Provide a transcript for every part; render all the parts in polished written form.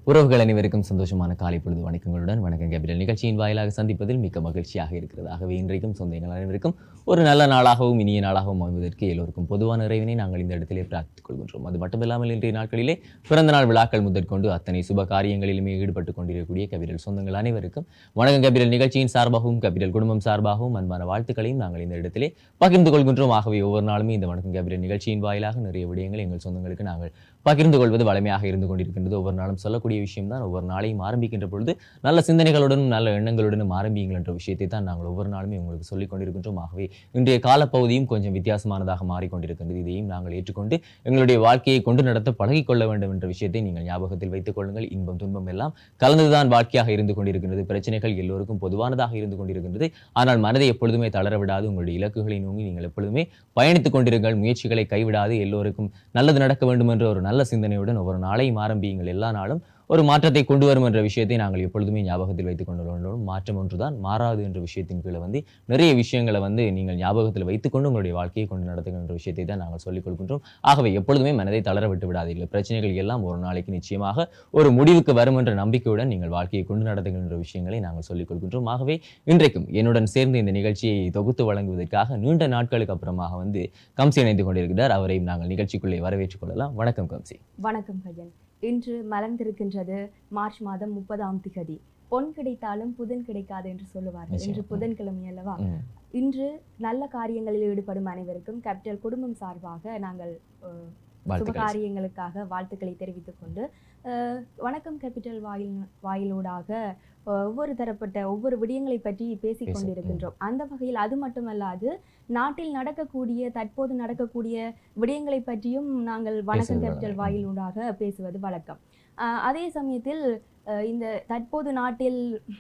உறவுகள் அனைவருக்கும் சந்தோஷமான காலை பொழுது வணக்கங்களுடன் வணக்கம் கேபிட்டல் நிகழ்ச்சியின் வாயிலாக சந்திப்பதில் மிக்க மகிழ்ச்சியாக இருக்கிறது. ஆகவே இன்றைக்கும் சொந்தங்கள் அனைவருக்கும் ஒரு நல்ல நாளாகவும் இனிய நாளாகவும் அமைவதற்கு எல்லோருக்கும் பொதுவான இறைவனை நாங்கள் இந்த இடத்திலே பிரார்த்தித்துக் கொள்கின்றோம். அது மட்டுமில்லாமல் இன்றைய நாட்களிலே பிறந்த நாள் விழாக்கள் முதற்கொண்டு அத்தனை சுப காரியங்களிலுமே ஈடுபட்டுக் கொண்டிருக்கக்கூடிய கேபிட்டல் சொந்தங்கள் அனைவருக்கும் வணக்கம் கேபிட்டல் நிகழ்ச்சியின் சார்பாகவும் கேபிட்டல் குடும்பம் சார்பாகவும் அன்பான வாழ்த்துக்களையும் நாங்கள் இந்த இடத்திலே பகிர்ந்து கொள்கின்றோம். ஆகவே ஒவ்வொரு நாளுமே இந்த வணக்கம் கேபிட்டல் நிகழ்ச்சியின் வாயிலாக நிறைய விடயங்கள் எங்கள் சொந்தங்களுக்கு நாங்கள் பகிர்ந்து கொள்வது வளமையாக இருந்து கொண்டிருக்கின்றது. ஒவ்வொரு நாளும் சொல்லக்கூடிய விஷயம் தான். ஒவ்வொரு நாளையும் ஆரம்பிக்கின்ற பொழுது நல்ல சிந்தனைகளுடனும் நல்ல எண்ணங்களுடனும் ஆரம்பியுங்கள் என்ற விஷயத்தை தான் நாங்கள் ஒவ்வொரு நாளுமே உங்களுக்கு சொல்லிக் கொண்டிருக்கின்றோம். ஆகவே இன்றைய காலப்பகுதியும் கொஞ்சம் வித்தியாசமானதாக மாறிக்கொண்டிருக்கின்றது. இதையும் நாங்கள் ஏற்றுக்கொண்டு எங்களுடைய வாழ்க்கையை கொண்டு நடத்த பழகிக்கொள்ள வேண்டும் என்ற விஷயத்தை நீங்கள் ஞாபகத்தில் வைத்துக் கொள்ளுங்கள். இன்பம் துன்பம் எல்லாம் கலந்துதான் வாழ்க்கையாக இருந்து கொண்டிருக்கின்றது. பிரச்சனைகள் எல்லோருக்கும் பொதுவானதாக இருந்து கொண்டிருக்கின்றது. ஆனால் மனதை எப்பொழுதுமே தளர விடாது. உங்களுடைய இலக்குகளை நோக்கி நீங்கள் எப்பொழுதுமே பயணித்துக் கொண்டிருங்கள். முயற்சிகளை கைவிடாது. எல்லோருக்கும் நல்லது நடக்க வேண்டும் என்ற ஒரு நல்ல சிந்தனையுடன் ஒவ்வொரு நாளையும் ஆரம்பியுங்கள். எல்லா நாளும் ஒரு மாற்றத்தை கொண்டு வரும் என்ற விஷயத்தை நாங்கள் எப்பொழுதுமே ஞாபகத்தில் வைத்துக் கொண்டுள்ளோம். மாற்றம் ஒன்றுதான் மாறாது என்ற விஷயத்தின் கீழே நிறைய விஷயங்களை நீங்கள் ஞாபகத்தில் வைத்துக்கொண்டு உங்களுடைய வாழ்க்கையை கொண்டு நடத்துகின்ற விஷயத்தை தான் நாங்கள் சொல்லிக் கொள்கின்றோம். ஆகவே எப்பொழுதுமே மனதை தளர விட்டு விடாதீர்கள். பிரச்சனைகள் எல்லாம் ஒரு நாளைக்கு நிச்சயமாக ஒரு முடிவுக்கு வரும் என்ற நம்பிக்கையுடன் நீங்கள் வாழ்க்கையை கொண்டு நடத்துகின்ற விஷயங்களை நாங்கள் சொல்லிக் கொள்கின்றோம். ஆகவே இன்றைக்கும் என்னுடன் சேர்ந்து இந்த நிகழ்ச்சியை தொகுத்து வழங்குவதற்காக நீண்ட நாட்களுக்கு அப்புறமாக கம்சி இணைந்து கொண்டிருக்கிறார். அவரையும் நாங்கள் நிகழ்ச்சிக்குள்ளே வரவேற்றுக் கொள்ளலாம். வணக்கம் கம்சி. வணக்கம் கஜன். இன்று மலர்ந்திருக்கின்றது மார்ச் மாதம் 30ஆம் திகதி. பொன் கிடைத்தாலும் புதன் கிடைக்காது என்று சொல்லுவார்கள். இன்று புதன்கிழமை அல்லவா? இன்று நல்ல காரியங்களில் ஈடுபடும் அனைவருக்கும் கேபிட்டல் குடும்பம் சார்பாக நாங்கள் சுப காரியங்களுக்காக வாழ்த்துக்களை தெரிவித்துக் கொண்டு வணக்கம் கேபிட்டல் வாயிலூடாக ஒவ்வொரு தரப்பட்ட ஒவ்வொரு விடயங்களை பற்றி பேசிக் கொண்டிருக்கின்றோம். அந்த வகையில் அது மட்டுமல்லாது நாட்டில் நடக்கக்கூடிய தற்போது நடக்கக்கூடிய விடயங்களை பற்றியும் நாங்கள் வணக்கம் கேபிட்டல் வாயிலூடாக பேசுவது வழக்கம். அதே சமயத்தில் இந்த தற்போது நாட்டில்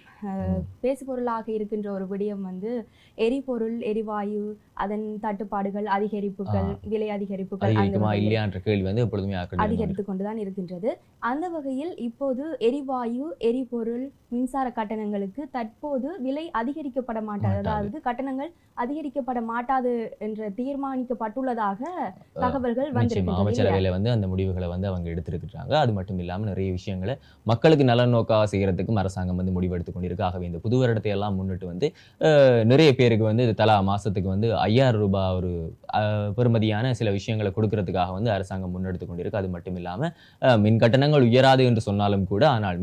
பேசுபொருளாக இருக்கின்ற ஒரு விடயம் எரிபொருள் எரிவாயு அதன் தட்டுப்பாடுகள் அதிகரிப்புகள் விலை அதிகரிப்புகள் அதிகரித்து கொண்டுதான் இருக்கின்றது. அந்த வகையில் இப்போது எரிவாயு எரிபொருள் மின்சார கட்டணங்களுக்கு தற்போது விலை அதிகரிக்கப்பட மாட்டாது, அதாவது கட்டணங்கள் அதிகரிக்கப்பட மாட்டாது என்று தீர்மானிக்கப்பட்டுள்ளதாக தகவல்கள் வந்திருக்கின்றன. அந்த முடிவுகளை அவங்க எடுத்திருக்கிறாங்க. அது மட்டும் இல்லாமல் நிறைய விஷயங்களை மக்களுக்கு நலன் நோக்காக செய்யறதுக்கும் அரசாங்கம் முடிவெடுத்துக் கொண்டிருக்கு. ஆகவே இந்த புது வருடத்தை எல்லாம் முன்னிட்டு நிறைய பேருக்கு தலா மாசத்துக்கு 5000 ரூபாய் ஒரு பெறுமதியான சில விஷயங்களை கொடுக்கறதுக்காக அரசாங்கம் முன்னெடுத்து கொண்டிருக்கு. அது மட்டும் இல்லாம மின் கட்டணங்கள் உயராது என்று சொன்னாலும் கூட ஆனால்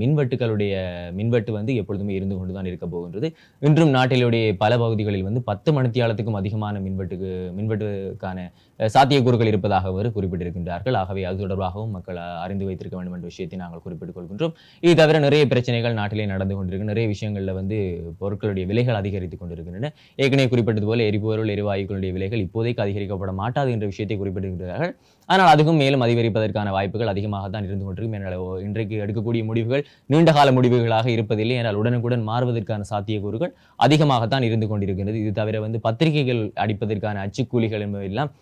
மின்வெட்டு எப்பொழுதுமே இருந்து கொண்டுதான் இருக்க போகின்றது. இன்றும் நாட்டிலுடைய பல பகுதிகளில் 10 மணித்தியாலத்துக்கும் அதிகமான மின்வெட்டுக்கான சாத்தியக்கூறுகள் இருப்பதாக குறிப்பிட்டிருக்கின்றார்கள். ஆகவே அது தொடர்பாகவும் மக்கள் அறிந்து வைத்திருக்க வேண்டும் என்ற விஷயத்தை நாங்கள் குறிப்பிட்டுக் கொள்கின்றோம். இது தவிர நிறைய பிரச்சனைகள் நாட்டிலே நடந்து கொண்டிருக்கு. நிறைய விஷயங்கள்ல பொருட்களுடைய விலைகள் அதிகரித்துக் கொண்டிருக்கின்றன. ஏற்கனவே குறிப்பிட்டது போல எரிபொருள் எரிவாயுக்களுடைய விலைகள் இப்போதைக்கு அதிகரிக்கப்பட மாட்டாது என்ற விஷயத்தை குறிப்பிட்டிருக்கிறார்கள். ஆனால் அதுக்கும் மேலும் அதிகரிப்பதற்கான வாய்ப்புகள் அதிகமாகத்தான் இருந்து கொண்டிருக்கும். என்றால் இன்றைக்கு எடுக்கக்கூடிய முடிவுகள் நீண்டகால முடிவுகளாக இருப்பதில்லை. என்றால் உடனுக்குடன் மாறுவதற்கான சாத்தியக்கூறுகள் அதிகமாகத்தான் இருந்து கொண்டிருக்கிறது. இது தவிர பத்திரிகைகள் அடிப்பதற்கான அச்சுக்கூலிகள் என்பதெல்லாம்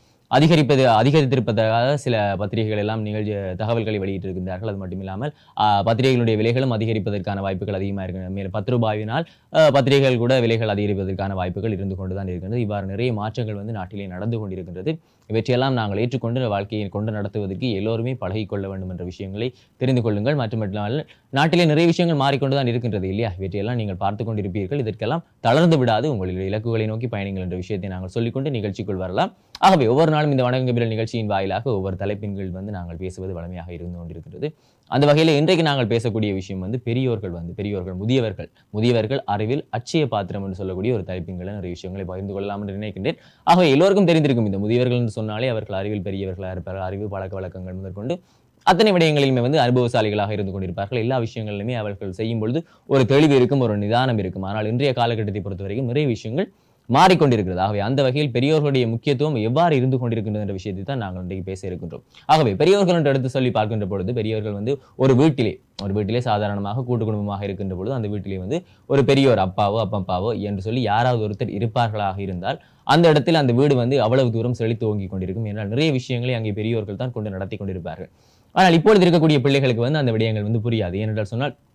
அதிகரித்திருப்பதாக சில பத்திரிகைகள் எல்லாம் தகவல்களை வெளியிட்டிருக்கின்றார்கள். அது மட்டும் இல்லாமல் பத்திரிகைகளுடைய விலைகளும் அதிகரிப்பதற்கான வாய்ப்புகள் அதிகமாக இருக்கின்றன. மேலும் 10 ரூபாயினால் பத்திரிகைகள் கூட விலைகள் அதிகரிப்பதற்கான வாய்ப்புகள் இருந்து கொண்டுதான் இருக்கின்றது. இவ்வாறு நிறைய மாற்றங்கள் நாட்டிலே நடந்து கொண்டிருக்கின்றது. இவற்றையெல்லாம் நாங்கள் ஏற்றுக்கொண்டு வாழ்க்கையை கொண்டு நடத்துவதற்கு எல்லோருமே பழகிக்கொள்ள வேண்டும் என்ற விஷயங்களை தெரிந்து கொள்ளுங்கள். மட்டுமல்லாமல் நாட்டிலே நிறைய விஷயங்கள் மாறிக்கொண்டுதான் இருக்கின்றது இல்லையா? இவற்றையெல்லாம் நீங்கள் பார்த்து கொண்டிருப்பீர்கள். இதற்கெல்லாம் தளர்ந்து விடாது. உங்களுடைய இலக்குகளை நோக்கி பயணிங்கள் என்ற விஷயத்தை நாங்கள் சொல்லிக்கொண்டு நிகழ்ச்சிக்குள் வரலாம். ஆகவே ஒவ்வொரு நாளும் இந்த வணக்கம் கேபிட்டல் நிகழ்ச்சியின் வாயிலாக ஒவ்வொரு தலைப்பின் கீழ் நாங்கள் பேசுவது வளமையாக இருந்து கொண்டிருக்கிறது. அந்த வகையில் இன்றைக்கு நாங்கள் பேசக்கூடிய விஷயம் பெரியோர்கள் முதியவர்கள் அறிவில் அட்சய பாத்திரம் என்று சொல்லக்கூடிய ஒரு தலைப்பின் கீழ் நிறைய விஷயங்களை பகிர்ந்து கொள்ளலாம் என்று நினைக்கின்றேன். ஆகவே எல்லோருக்கும் தெரிந்திருக்கும் இந்த முதியவர்கள் என்று சொன்னாலே அவர்கள் அறிவில் பெரியவர்களாக இருப்பார்கள். அறிவு பழக்க வழக்கங்கள் முதற்கொண்டு அத்தனை விடயங்களிலுமே அனுபவசாலிகளாக இருந்து கொண்டிருப்பார்கள். எல்லா விஷயங்களிலுமே அவர்கள் செய்யும் பொழுது ஒரு தெளிவு இருக்கும், ஒரு நிதானம் இருக்கும். ஆனால் இன்றைய காலகட்டத்தை பொறுத்தவரைக்கும் நிறைய விஷயங்கள் மாறிக்கொண்டிருக்கிறது. ஆகவே அந்த வகையில் பெரியோர்களுடைய முக்கியத்துவம் எவ்வாறு இருந்து கொண்டிருக்கின்றது என்ற விஷயத்தை தான் நாங்கள் இன்றைக்கு பேச இருக்கின்றோம். ஆகவே பெரியோர்கள் என்று எடுத்து சொல்லி பார்க்கின்ற பொழுது பெரியோர்கள் ஒரு வீட்டிலே சாதாரணமாக கூட்டு குடும்பமாக இருக்கின்ற பொழுது அந்த வீட்டிலே ஒரு பெரியோர் அப்பாவோ அப்பப்பாவோ என்று சொல்லி யாராவது ஒருத்தர் இருப்பார்களாக இருந்தால் அந்த இடத்தில் அந்த வீடு அவ்வளவு தூரம் செழித்து ஓங்கி கொண்டிருக்கும். என்றால் நிறைய விஷயங்களை அங்கே பெரியோர்கள் தான் கொண்டு நடத்தி கொண்டிருப்பார்கள். ஆனால் இப்பொழுது இருக்கக்கூடிய பிள்ளைகளுக்கு அந்த விடயங்கள் புரியாது. ஏனென்றால் சொன்னால்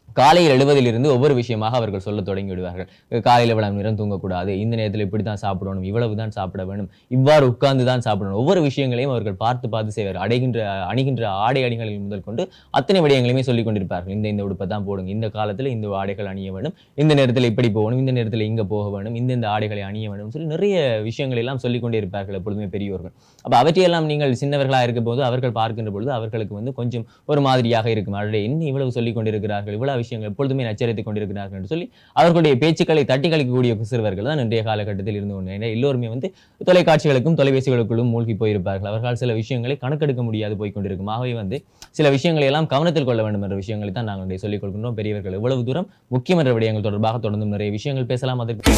காலையில் எழுவதிலிருந்து ஒவ்வொரு விஷயமாக அவர்கள் சொல்ல தொடங்கி விடுவார்கள். காலையில் இவ்வளவு நேரம் தூங்கக்கூடாது, இந்த நேரத்தில் இப்படித்தான் சாப்பிடணும், இவ்வளவுதான் சாப்பிட வேண்டும், இவ்வாறு உட்கார்ந்து தான் சாப்பிடணும், ஒவ்வொரு விஷயங்களையும் அவர்கள் பார்த்து பார்த்து செய்வார். அணிகின்ற ஆடை அணிகளில் முதல் கொண்டு அத்தனை விடயங்களையுமே சொல்லிக் கொண்டிருப்பார்கள். இந்த உடுப்பை தான் போடுங்க, இந்த காலத்தில் இந்த ஆடைகள் அணிய வேண்டும், இந்த நேரத்தில் இப்படி போகணும், இந்த நேரத்தில் இங்க போக வேண்டும், இந்த ஆடைகளை அணிய வேண்டும் சொல்லி நிறைய விஷயங்கள் எல்லாம் சொல்லிக் கொண்டே இருப்பார்கள் எப்பொழுதுமே பெரியோர்கள். அப்ப அவற்றையெல்லாம் நீங்கள் சின்னவர்களாக இருக்கும் போது அவர்கள் பார்க்கின்ற பொழுது அவர்களுக்கு கொஞ்சம் ஒரு மாதிரியாக இருக்கும். அடே என்ன இவ்வளவு சொல்லிக் கொண்டிருக்கிறார்கள், இவ்வளவு விஷயங்கள் எப்பொழுதுமே நச்சரித்துக் கொண்டிருக்கிறார்கள் என்று சொல்லி அவர்களுடைய பேச்சுக்களை தட்டி கழிக்கக்கூடிய சிறுவர்கள் தான் இன்றைய காலகட்டத்தில் இருந்து கொண்டு எல்லோருமே தொலைக்காட்சிகளுக்கும் தொலைபேசிகளுக்குள்ளும் மூழ்கி போயிருப்பார்கள். அவர்கள் சில விஷயங்களை கணக்கெடுக்க முடியாது போய்கொண்டிருக்கும். ஆகவே சில விஷயங்களை எல்லாம் கவனத்தில் கொள்ள வேண்டும் என்ற விஷயங்களை தான் நாங்கள் சொல்லிக் கொள்கின்றோம். பெரியவர்கள் எவ்வளவு தூரம் முக்கியம் என்ற விடயங்கள் தொடர்பாக தொடர்ந்தும் நிறைய விஷயங்கள் பேசலாம். அதற்கு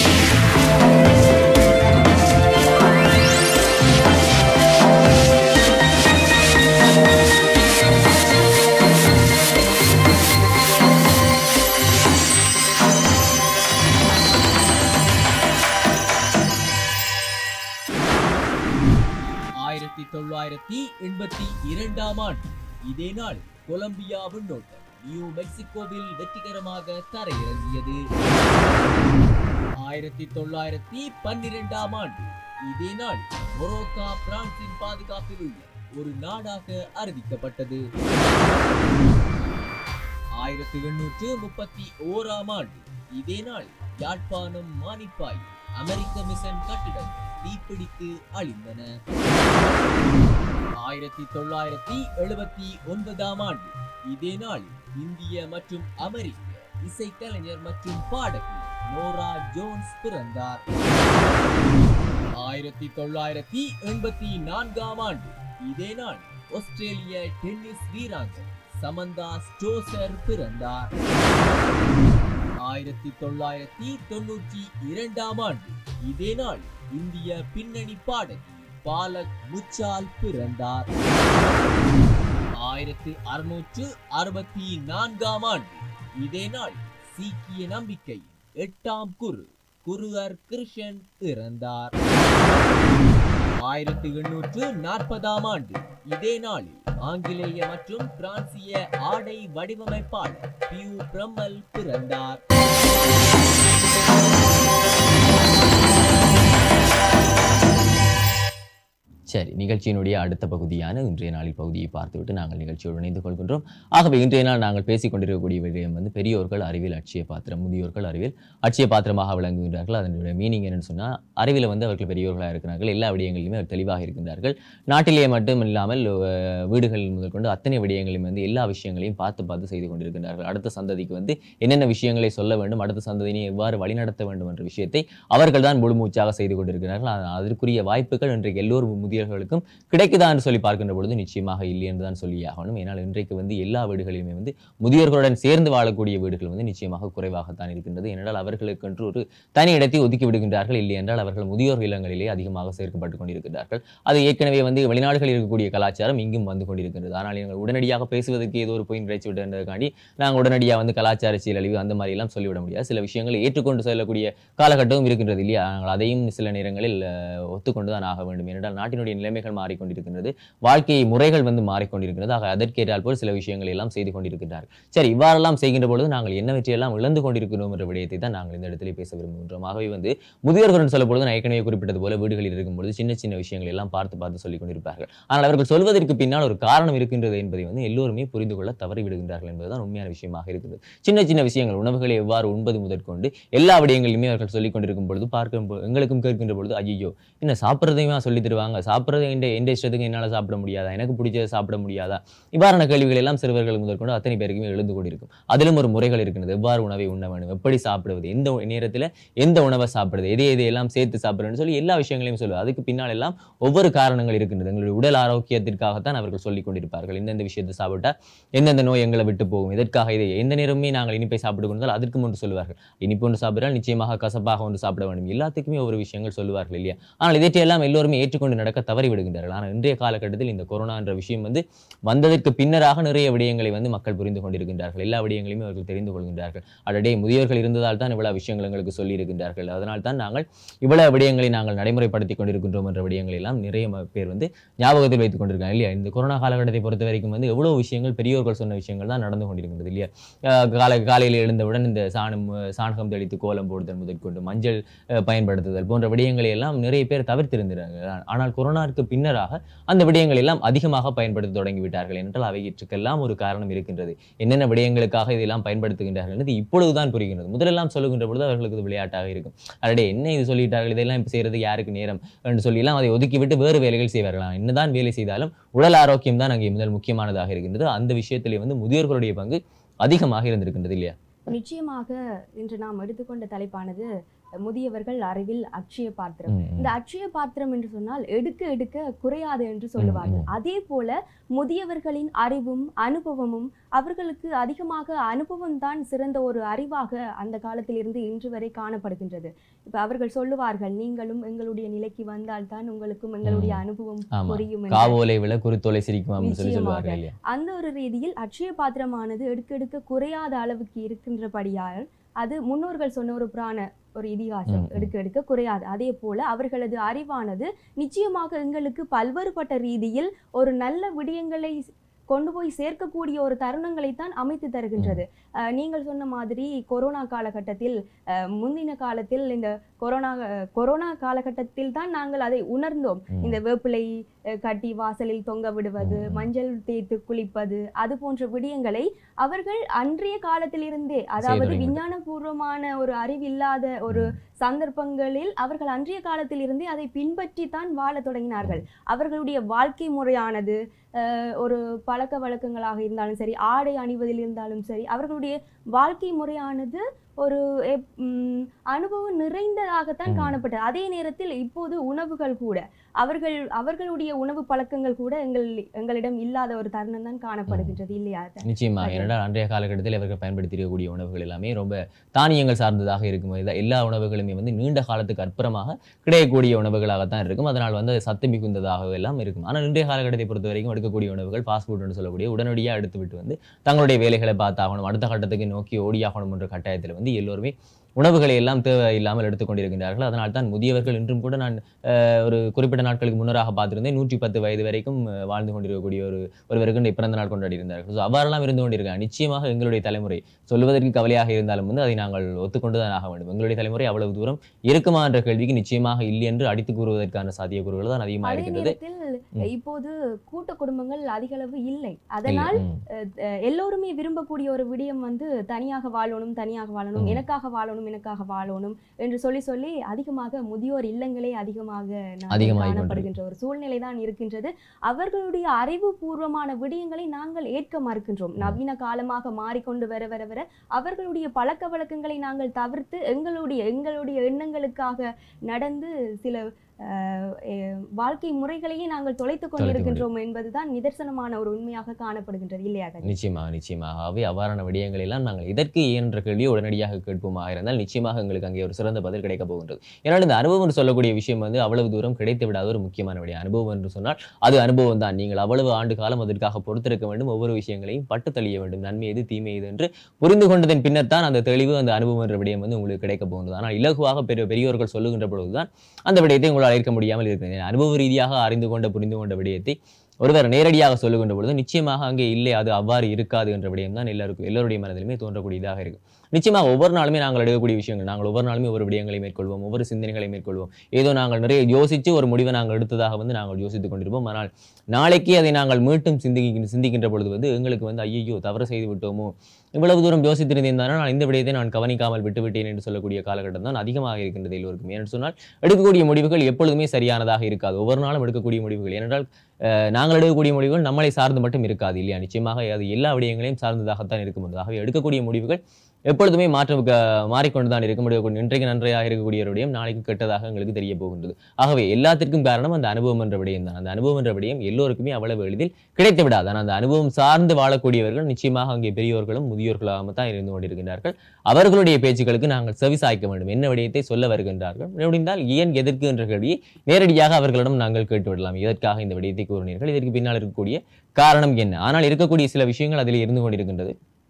1982ஆம் ஆண்டு இதே நாள் கொலம்பியா விண்ணோட்டம் நியூ மெக்சிகோவில் வெற்றிகரமாக தரையிறங்கியது. 1912ஆம் ஆண்டு இதே நாள் மொரோக்கோ பிரான்சின் பாதுகாப்பில் உள்ள ஒரு நாடாக அறிவிக்கப்பட்டது. 1831ஆம் ஆண்டு இதே நாள் யாழ்ப்பாணம் மானிப்பாய் அமெரிக்க மிஷன் கட்டிடம் தீப்பிடித்து அழிந்தன. 1979ஆம் ஆண்டு இதே நாள் இந்திய மற்றும் அமெரிக்க இசைக்கலைஞர் மற்றும் பாடகி நோரா ஜோன்ஸ் பிறந்தார். 1984ஆம் ஆண்டு இதே நாள் ஆஸ்திரேலிய டென்னிஸ் வீராங்கனை சமந்தா ஸ்டோசர் பிறந்தார். 1992ஆம் ஆண்டு இதே நாள் இந்திய பின்னணி பாடகி பாலக் முச்சால் பிறந்தார். 1664ஆம் ஆண்டு இதே நாள் சீக்கிய நம்பிக்கையின் 8ஆம் குருஹர் கிருஷ்ணன் இறந்தார். 1840ஆம் ஆண்டு இதே நாளில் ஆங்கிலேய மற்றும் பிரான்சிய ஆடை வடிவமைப்பாளர் பியூ பிரம்மல் பிறந்தார். சரி, நிகழ்ச்சியினுடைய அடுத்த பகுதியான இன்றைய நாளில் பகுதியை பார்த்துவிட்டு நாங்கள் நிகழ்ச்சியோடு இணைந்து கொள்கின்றோம். ஆகவே இன்றைய நாள் நாங்கள் பேசிக் கொண்டிருக்கக்கூடிய விடயம் பெரியோர்கள் அறிவியல் அட்சய பாத்திரம், முதியோர்கள் அறிவியல் அட்சய பாத்திரமாக விளங்குகின்றார்கள். அதனுடைய மீனிங் என்னன்னு சொன்னால், அறிவில் அவர்கள் பெரியோர்களாக இருக்கிறார்கள், எல்லா விடயங்களிலுமே தெளிவாக இருக்கின்றார்கள். நாட்டிலேயே மட்டும் இல்லாமல் வீடுகளில் முதல் கொண்டு அத்தனை விடயங்களையும் எல்லா விஷயங்களையும் பார்த்து பார்த்து செய்து கொண்டிருக்கின்றார்கள். அடுத்த சந்ததிக்கு என்னென்ன விஷயங்களை சொல்ல வேண்டும், அடுத்த சந்ததியை எவ்வாறு வழிநடத்த வேண்டும் என்ற விஷயத்தை அவர்கள் தான் முழுமூச்சாக செய்து கொண்டிருக்கிறார்கள். அதற்குரிய வாய்ப்புகள் இன்றைக்கு எல்லோரும் முதியவர்களுக்கும் கிடைக்குதா என்று சொல்லி பார்க்கின்ற பொழுது நிச்சயமாக இல்லை என்று தான் சொல்லி ஆகணும். ஏனால் இன்றைக்கு எல்லா வீடுகளிலுமே முதியோர்களுடன் சேர்ந்து வாழக்கூடிய வீடுகள் நிச்சயமாக குறைவாகத்தான் இருக்கின்றது. ஏனென்றால் அவர்களுக்கென்று ஒரு தனி இடத்தை ஒதுக்கி விடுகின்றார்கள். இல்லை என்றால் அவர்கள் முதியோர் இல்லங்களிலே அதிகமாக சேர்க்கப்பட்டுக் கொண்டிருக்கிறார்கள். அது ஏற்கனவே வெளிநாடுகளில் இருக்கக்கூடிய கலாச்சாரம் இங்கும் வந்து கொண்டிருக்கின்றது. ஆனால் எங்கள் உடனடியாக பேசுவதற்கு ஏதோ ஒரு பாயிண்ட் கிடைச்சி விட்டதுக்காண்டி நாங்கள் உடனடியாக கலாச்சார சீரழிவு அந்த மாதிரி எல்லாம் சொல்லிவிட முடியாது. சில விஷயங்களை ஏற்றுக்கொண்டு செல்லக்கூடிய காலகட்டமும் இருக்கின்றது இல்லையா? நாங்கள் அதையும் சில நேரங்களில் ஒத்துக்கொண்டுதான் ஆக வேண்டும். ஏனென்றால் நாட்டினுடைய நிலைமைகள் மாறிக்கொண்டிருக்கின்றது, வாழ்க்கை முறைகள் மாறிக்கொண்டிருக்கிறது. ஆக அதற்கேற்றால் போல் சில விஷயங்களை எல்லாம் செய்து கொண்டிருக்கிறார்கள். சரி, இவ்வாறெல்லாம் செய்கின்ற பொழுது நாங்கள் என்னவற்றையெல்லாம் இழந்து கொண்டிருக்கிறோம் என்ற விடயத்தை தான் நாங்கள் இந்த இடத்திலே பேச விரும்புகின்றோம். ஆகவே முதியோர்கள் சொல்லும் பொழுது நான் ஏற்கனவே குறிப்பிட்டது போல வீடுகளில் இருக்கும் பொழுது சின்ன சின்ன விஷயங்களை எல்லாம் பார்த்து பார்த்து சொல்லிக் கொண்டிருப்பார்கள். ஆனால் அவர்கள் சொல்வதற்கு பின்னால் ஒரு காரணம் இருக்கின்றது என்பதை எல்லோருமே புரிந்து கொள்ள தவறி விடுகின்றார்கள் என்பதுதான் உண்மையான விஷயமாக இருக்கிறது. சின்ன சின்ன விஷயங்கள், உணவுகளை எவ்வாறு உண்பது முதற்கொண்டு எல்லா விடயங்களிலுமே அவர்கள் சொல்லிக் கொண்டிருக்கும் பொழுது எங்களுக்கும் கேட்கின்ற பொழுது ஐயோ என்ன சாப்பிட்றதையுமா சொல்லி தருவாங்க, சாப்பிட்றது எந்த இஷ்டத்துக்கு என்னால் சாப்பிட முடியாதா, எனக்கு பிடிச்சதை சாப்பிட முடியாதா, இவ்வாறான கேள்விகள் எல்லாம் சிறுவர்கள் முதற்கொண்டு அத்தனை பேருக்குமே எழுந்து கொண்டிருக்கும். அதிலும் ஒரு முறைகள் இருக்கின்றது. எவ்வாறு உணவை உண்ண வேண்டும், எப்படி சாப்பிடுவது, எந்த நேரத்தில் எந்த உணவை சாப்பிடுவது, எதையெல்லாம் சேர்த்து சாப்பிடுறதுன்னு சொல்லி எல்லா விஷயங்களையும் சொல்லுவது. அதுக்கு பின்னால் எல்லாம் ஒவ்வொரு காரணங்கள் இருக்கின்றது. எங்களுடைய உடல் ஆரோக்கியத்திற்காகத்தான் அவர்கள் சொல்லிக் கொண்டிருப்பார்கள். எந்தெந்த விஷயத்தை சாப்பிட்டா எந்தெந்த நோய் எங்களை விட்டு போகும், இதற்காக இதை எந்த நேரமே நாங்கள் இனிப்பை சாப்பிட்டு கொண்டால் அதற்கு முன்பு சொல்லுவார்கள். இனிப்பு ஒன்று சாப்பிட்டால் நிச்சயமாக கசப்பாக ஒன்று சாப்பிட வேண்டும். எல்லாத்துக்குமே ஒவ்வொரு விஷயங்கள் சொல்லுவார்கள் இல்லையா? ஆனால் இதையெல்லாம் எல்லோருமே ஏற்றுக்கொண்டு நடக்க தவறி விடுகின்றார்கள். ஆனால் இன்றைய காலகட்டத்தில் இந்த கொரோனா என்ற விஷயம் வந்து வந்ததற்கு பின்னராக நிறைய விடயங்களை வந்து மக்கள் புரிந்து கொண்டிருக்கின்றார்கள். எல்லா விடயங்களையும் அவர்கள் தெரிந்து கொள்கின்றார்கள். அடடே முதியோர்கள் இருந்ததால் தான் இவ்வளவு விஷயங்கள் எங்களுக்கு சொல்லி இருக்கின்றார்கள், அதனால் தான் நாங்கள் இவ்வளவு விடயங்களை நாங்கள் நடைமுறைப்படுத்திக் கொண்டிருக்கின்றோம் என்ற விடயங்களை எல்லாம் நிறைய பேர் வந்து ஞாபகத்தில் வைத்துக் கொண்டிருக்காங்க இல்லையா. இந்த கொரோனா காலகட்டத்தை பொறுத்த வரைக்கும் வந்து எவ்வளவு விஷயங்கள் பெரியோர்கள் சொன்ன விஷயங்கள் தான் நடந்து கொண்டிருக்கின்றது இல்லையா. காலையில் எழுந்தவுடன் இந்த சாணகம் தெளித்து கோலம் போடுதல் முதற்கொண்டு மஞ்சள் பயன்படுத்துதல் போன்ற விடயங்களை எல்லாம் நிறைய பேர் தவிர்த்திருந்தார்கள். ஆனால் கொரோனாவுக்கு பின்னராக அந்த விடயங்கள் எல்லாம் அதிகமாக பயன்படுத்த தொடங்கிவிட்டார்கள் என்றால் அவைகளுக்கெல்லாம் ஒரு காரணம் இருக்கின்றது. என்னென்ன விடயங்களுக்காக இதெல்லாம் பயன்படுத்துகின்றார்கள் என்று இப்பொழுதுதான் புரிகின்றது. முதலெல்லாம் சொல்லுகின்ற பொழுது அவர்களுக்கு விளையாட்டாக இருக்கும். அடடே என்ன இது சொல்லிட்டார்கள், இதெல்லாம் இப்போ செய்யறது யாருக்கு நேரம் என்று சொல்லலாம் அதை ஒதுக்கிவிட்டு வேறு வேலைகள் செய்வார்களாம். என்னதான் வேலை செய்தாலும் உடல் ஆரோக்கியம் தான் அங்கே முதல் முக்கியமானதாக இருக்கின்றது. அந்த விஷயத்திலே வந்து முதியோர்களுடைய பங்கு அதிகமாக இருந்திருக்கின்றது இல்லையா. நிச்சயமாக இன்று நாம் எடுத்துக்கொண்ட தலைப்பானது முதியவர்கள் அறிவில் அட்சய பாத்திரம். இந்த அட்சய பாத்திரம் என்று சொன்னால் எடுக்க எடுக்க குறையாது என்று சொல்லுவார்கள். அதே போல முதியவர்களின் அறிவும் அனுபவமும், அவர்களுக்கு அதிகமாக அனுபவம் தான் சிறந்த ஒரு அறிவாக அந்த காலத்திலிருந்து இன்று வரை காணப்படுகின்றது. இப்ப அவர்கள் சொல்லுவார்கள், நீங்களும் எங்களுடைய நிலைக்கு வந்தால் தான் உங்களுக்கும் எங்களுடைய அனுபவம் புரியும். அந்த ஒரு ரீதியில் அட்சய பாத்திரமானது எடுக்க எடுக்க குறையாத அளவுக்கு இருக்கின்றபடியால் அது முன்னோர்கள் சொன்ன ஒரு புராண ஒரு இதிகாசம், எடுக்க எடுக்க குறையாது. அதே போல அவர்களது அறிவானது நிச்சயமாக எங்களுக்கு பல்வேறுபட்ட ரீதியில் ஒரு நல்ல விடயங்களை கொண்டு போய் சேர்க்கக்கூடிய ஒரு தருணங்களைத்தான் அமைத்து தருகின்றது. நீங்கள் சொன்ன மாதிரி கொரோனா காலகட்டத்தில், முந்தின காலத்தில் இந்த கொரோனா காலகட்டத்தில் தான் நாங்கள் அதை உணர்ந்தோம். இந்த வேப்பிலை கட்டி வாசலில் தொங்க விடுவது, மஞ்சள் தேய்த்து குளிப்பது, அது போன்ற விடயங்களை அவர்கள் அன்றைய காலத்திலிருந்தே, அதாவது விஞ்ஞான பூர்வமான ஒரு அறிவில்லாத ஒரு சந்தர்ப்பங்களில் அவர்கள் அன்றைய காலத்திலிருந்தே அதை பின்பற்றித்தான் வாழ தொடங்கினார்கள். அவர்களுடைய வாழ்க்கை முறையானது, ஒரு பழக்க வழக்கங்களாக இருந்தாலும் சரி, ஆடை அணிவதில் இருந்தாலும் சரி, அவர்களுடைய வாழ்க்கை முறையானது ஒரு அனுபவம் நிறைந்ததாகத்தான் காணப்பட்டது. அதே நேரத்தில் இப்போது உணவுகள் கூட, அவர்களுடைய உணவு பழக்கங்கள் கூட எங்களிடம் இல்லாத ஒரு தருணம் தான் காணப்படுகின்றது இல்லையா? நிச்சயமாக. ஏனென்றால் அன்றைய காலகட்டத்தில் அவர்கள் பயன்படுத்தியிருக்கக்கூடிய உணவுகள் எல்லாமே ரொம்ப தானியங்கள் சார்ந்ததாக இருக்கும். எல்லா உணவுகளுமே வந்து நீண்ட காலத்துக்கு அற்புறமாக கிடைக்கக்கூடிய உணவுகளாகத்தான் இருக்கும். அதனால் வந்து சத்து மிகுந்ததாக எல்லாம் இருக்கும். ஆனால் இன்றைய காலகட்டத்தை பொறுத்த வரைக்கும் எடுக்கக்கூடிய உணவுகள் ஃபாஸ்ட் ஃபுட் என்று சொல்லக்கூடிய உடனடியாக எடுத்துவிட்டு வந்து தங்களுடைய வேலைகளை பார்த்தாகணும், அடுத்த கட்டத்துக்கு நோக்கி ஓடியாகணும் என்ற கட்டாயத்தில் வந்து எல்லோருமே உணவுகளை எல்லாம் தேவையில்லாமல் எடுத்துக்கொண்டிருக்கின்றார்கள். அதனால் தான் முதியவர்கள் இன்றும் கூட நான் ஒரு குறிப்பிட்ட நாட்களுக்கு முன்னராக பார்த்திருந்தேன், 110 வயது வரைக்கும் வாழ்ந்து கொண்டிருக்கக்கூடிய ஒருவருக்கு பிறந்த நாள் கொண்டாடி இருந்தார்கள். ஸோ அவ்வாறெல்லாம் இருந்து கொண்டிருக்காங்க. நிச்சயமாக எங்களுடைய தலைமுறை சொல்வதற்கு கவலையாக இருந்தாலும் வந்து அதை நாங்கள் ஒத்துக்கொண்டுதான் ஆக வேண்டும். எங்களுடைய தலைமுறை அவ்வளவு தூரம் இருக்குமா என்ற கேள்விக்கு நிச்சயமாக இல்லை என்று அடித்து கூறுவதற்கான சாத்தியக்கூறுகள் தான் அதிகமாக இருக்கின்றது. இப்போது கூட்ட குடும்பங்கள் அதிக அளவு இல்லை. அதனால் எல்லோருமே விரும்பக்கூடிய ஒரு விடயம் வந்து தனியாக வாழணும், எனக்காக வாழணும் என்று சொல்லி அதிகமாக முதியோர் இல்லங்களே அதிகமாக காணப்படுகின்ற ஒரு சூழ்நிலை தான் இருக்கின்றது. அவர்களுடைய அறிவுபூர்வமான விடயங்களை நாங்கள் ஏற்க மறுக்கின்றோம். நவீன காலமாக மாறிக்கொண்டு வர வர வர அவர்களுடைய பழக்க வழக்கங்களை நாங்கள் தவிர்த்து எங்களுடைய எண்ணங்களுக்காக நடந்து சில வாழ்க்கை முறைகளையே நாங்கள் தொலைத்துக் கொண்டிருக்கின்றோம் என்பதுதான் நிதர்சனமான ஒரு உண்மையாக காணப்படுகின்றது இல்லையா? நிச்சயமாகவே அவ்வாறான விடயங்கள் எல்லாம் நாங்கள் இதற்கு என்ற கேள்வியை உடனடியாக கேட்போமாக இருந்தால் நிச்சயமாக எங்களுக்கு அங்கே ஒரு சிறந்த பதில் கிடைக்க போகின்றது. ஏன்னால் இந்த அனுபவம் என்று சொல்லக்கூடிய விஷயம் வந்து அவ்வளவு தூரம் கிடைத்து விடாத ஒரு முக்கியமான விடயம். அனுபவம் என்று சொன்னால் அது அனுபவம் தான். நீங்கள் அவ்வளவு ஆண்டு காலம் அதற்காக பொறுத்திருக்க வேண்டும், ஒவ்வொரு விஷயங்களையும் பட்டு தள்ளிய வேண்டும், நன்மை எது தீமை எது என்று புரிந்து கொண்டதன் பின்னர் தான் அந்த தெளிவு, அந்த அனுபவம் என்ற விடயம் வந்து உங்களுக்கு கிடைக்க போகின்றது. ஆனால் இலகுவாக பெரியோர்கள் சொல்லுகின்ற பொழுதுதான் அந்த விடயத்தை உங்களால் ஏற்க முடியாமல் இருக்கிறது. அனுபவ ரீதியாக அறிந்து புரிந்து கொண்ட விடயத்தை ஒருவர் நேரடியாக சொல்லுகின்ற பொழுது நிச்சயமாக அங்கே இல்லை, அது அவ்வாறு இருக்காது என்ற விடயம் தான் எல்லோருடைய மனதிலுமே தோன்றக்கூடியதாக இருக்கும். நிச்சயமாக ஒவ்வொரு நாளுமே நாங்கள் எடுக்கக்கூடிய விஷயங்கள், நாங்கள் ஒவ்வொரு நாளுமே ஒவ்வொரு விடயங்களை மேற்கொள்வோம், ஒவ்வொரு சிந்தனைகளை மேற்கொள்வோம். ஏதோ நாங்கள் நிறைய யோசித்து ஒரு முடிவை நாங்கள் எடுத்ததாக வந்து நாங்கள் யோசித்துக் கொண்டிருப்போம். ஆனால் நாளைக்கு அதை நாங்கள் மீண்டும் சிந்திக்கின்ற பொழுது வந்து எங்களுக்கு வந்து ஐயோ தவறு செய்து விட்டோமோ, இவ்வளவு தூரம் யோசித்திருந்தேன், இந்த விடயத்தை நான் கவனிக்காமல் விட்டுவிட்டேன் என்று சொல்லக்கூடிய காலகட்டம் தான் அதிகமாக இருக்கின்றது எல்லோருக்கும். ஏன்னு சொன்னால் எடுக்கக்கூடிய முடிவுகள் எப்பொழுதுமே சரியானதாக இருக்காது. ஒவ்வொரு நாளும் எடுக்கக்கூடிய முடிவுகள், ஏனென்றால் நாங்கள் எடுக்கக்கூடிய முடிவுகள் நம்மளை சார்ந்து மட்டும் இருக்காது இல்லையா? நிச்சயமாக அது எல்லா விடயங்களையும் சார்ந்ததாகத்தான் இருக்கும். ஆகவே எடுக்கக்கூடிய முடிவுகள் எப்பொழுதுமே மாறிக்கொண்டு தான் இருக்க முடியும். இன்றைக்கு நன்றாக இருக்கக்கூடிய ஒரு விடயம் நாளைக்கு கெட்டதாக எங்களுக்கு தெரிய போகின்றது. ஆகவே எல்லாத்திற்கும் காரணம் அந்த அனுபவம் என்ற விடயம் தான். அந்த அனுபவம் என்ற விடயம் எல்லோருக்குமே அவ்வளவு எளிதில் கிடைத்து விடாது. ஆனால் அந்த அனுபவம் சார்ந்து வாழக்கூடியவர்கள் நிச்சயமாக அங்கே பெரியோர்களும் முதியோர்களாக தான் இருந்து கொண்டிருக்கின்றார்கள். அவர்களுடைய பேச்சுக்களுக்கு நாங்கள் செவிசாய்க்க வேண்டும். என்ன விடயத்தை சொல்ல வருகின்றார்கள், முடிந்தால் ஏன் எதற்கு என்ற கேள்வியை நேரடியாக அவர்களிடம் நாங்கள் கேட்டுவிடலாம். எதற்காக இந்த விடயத்தை கூறினீர்கள், இதற்கு பின்னால் இருக்கக்கூடிய காரணம் என்ன? ஆனால் இருக்கக்கூடிய சில விஷயங்கள் அதில் இருந்து கொண்டிருக்கின்றது.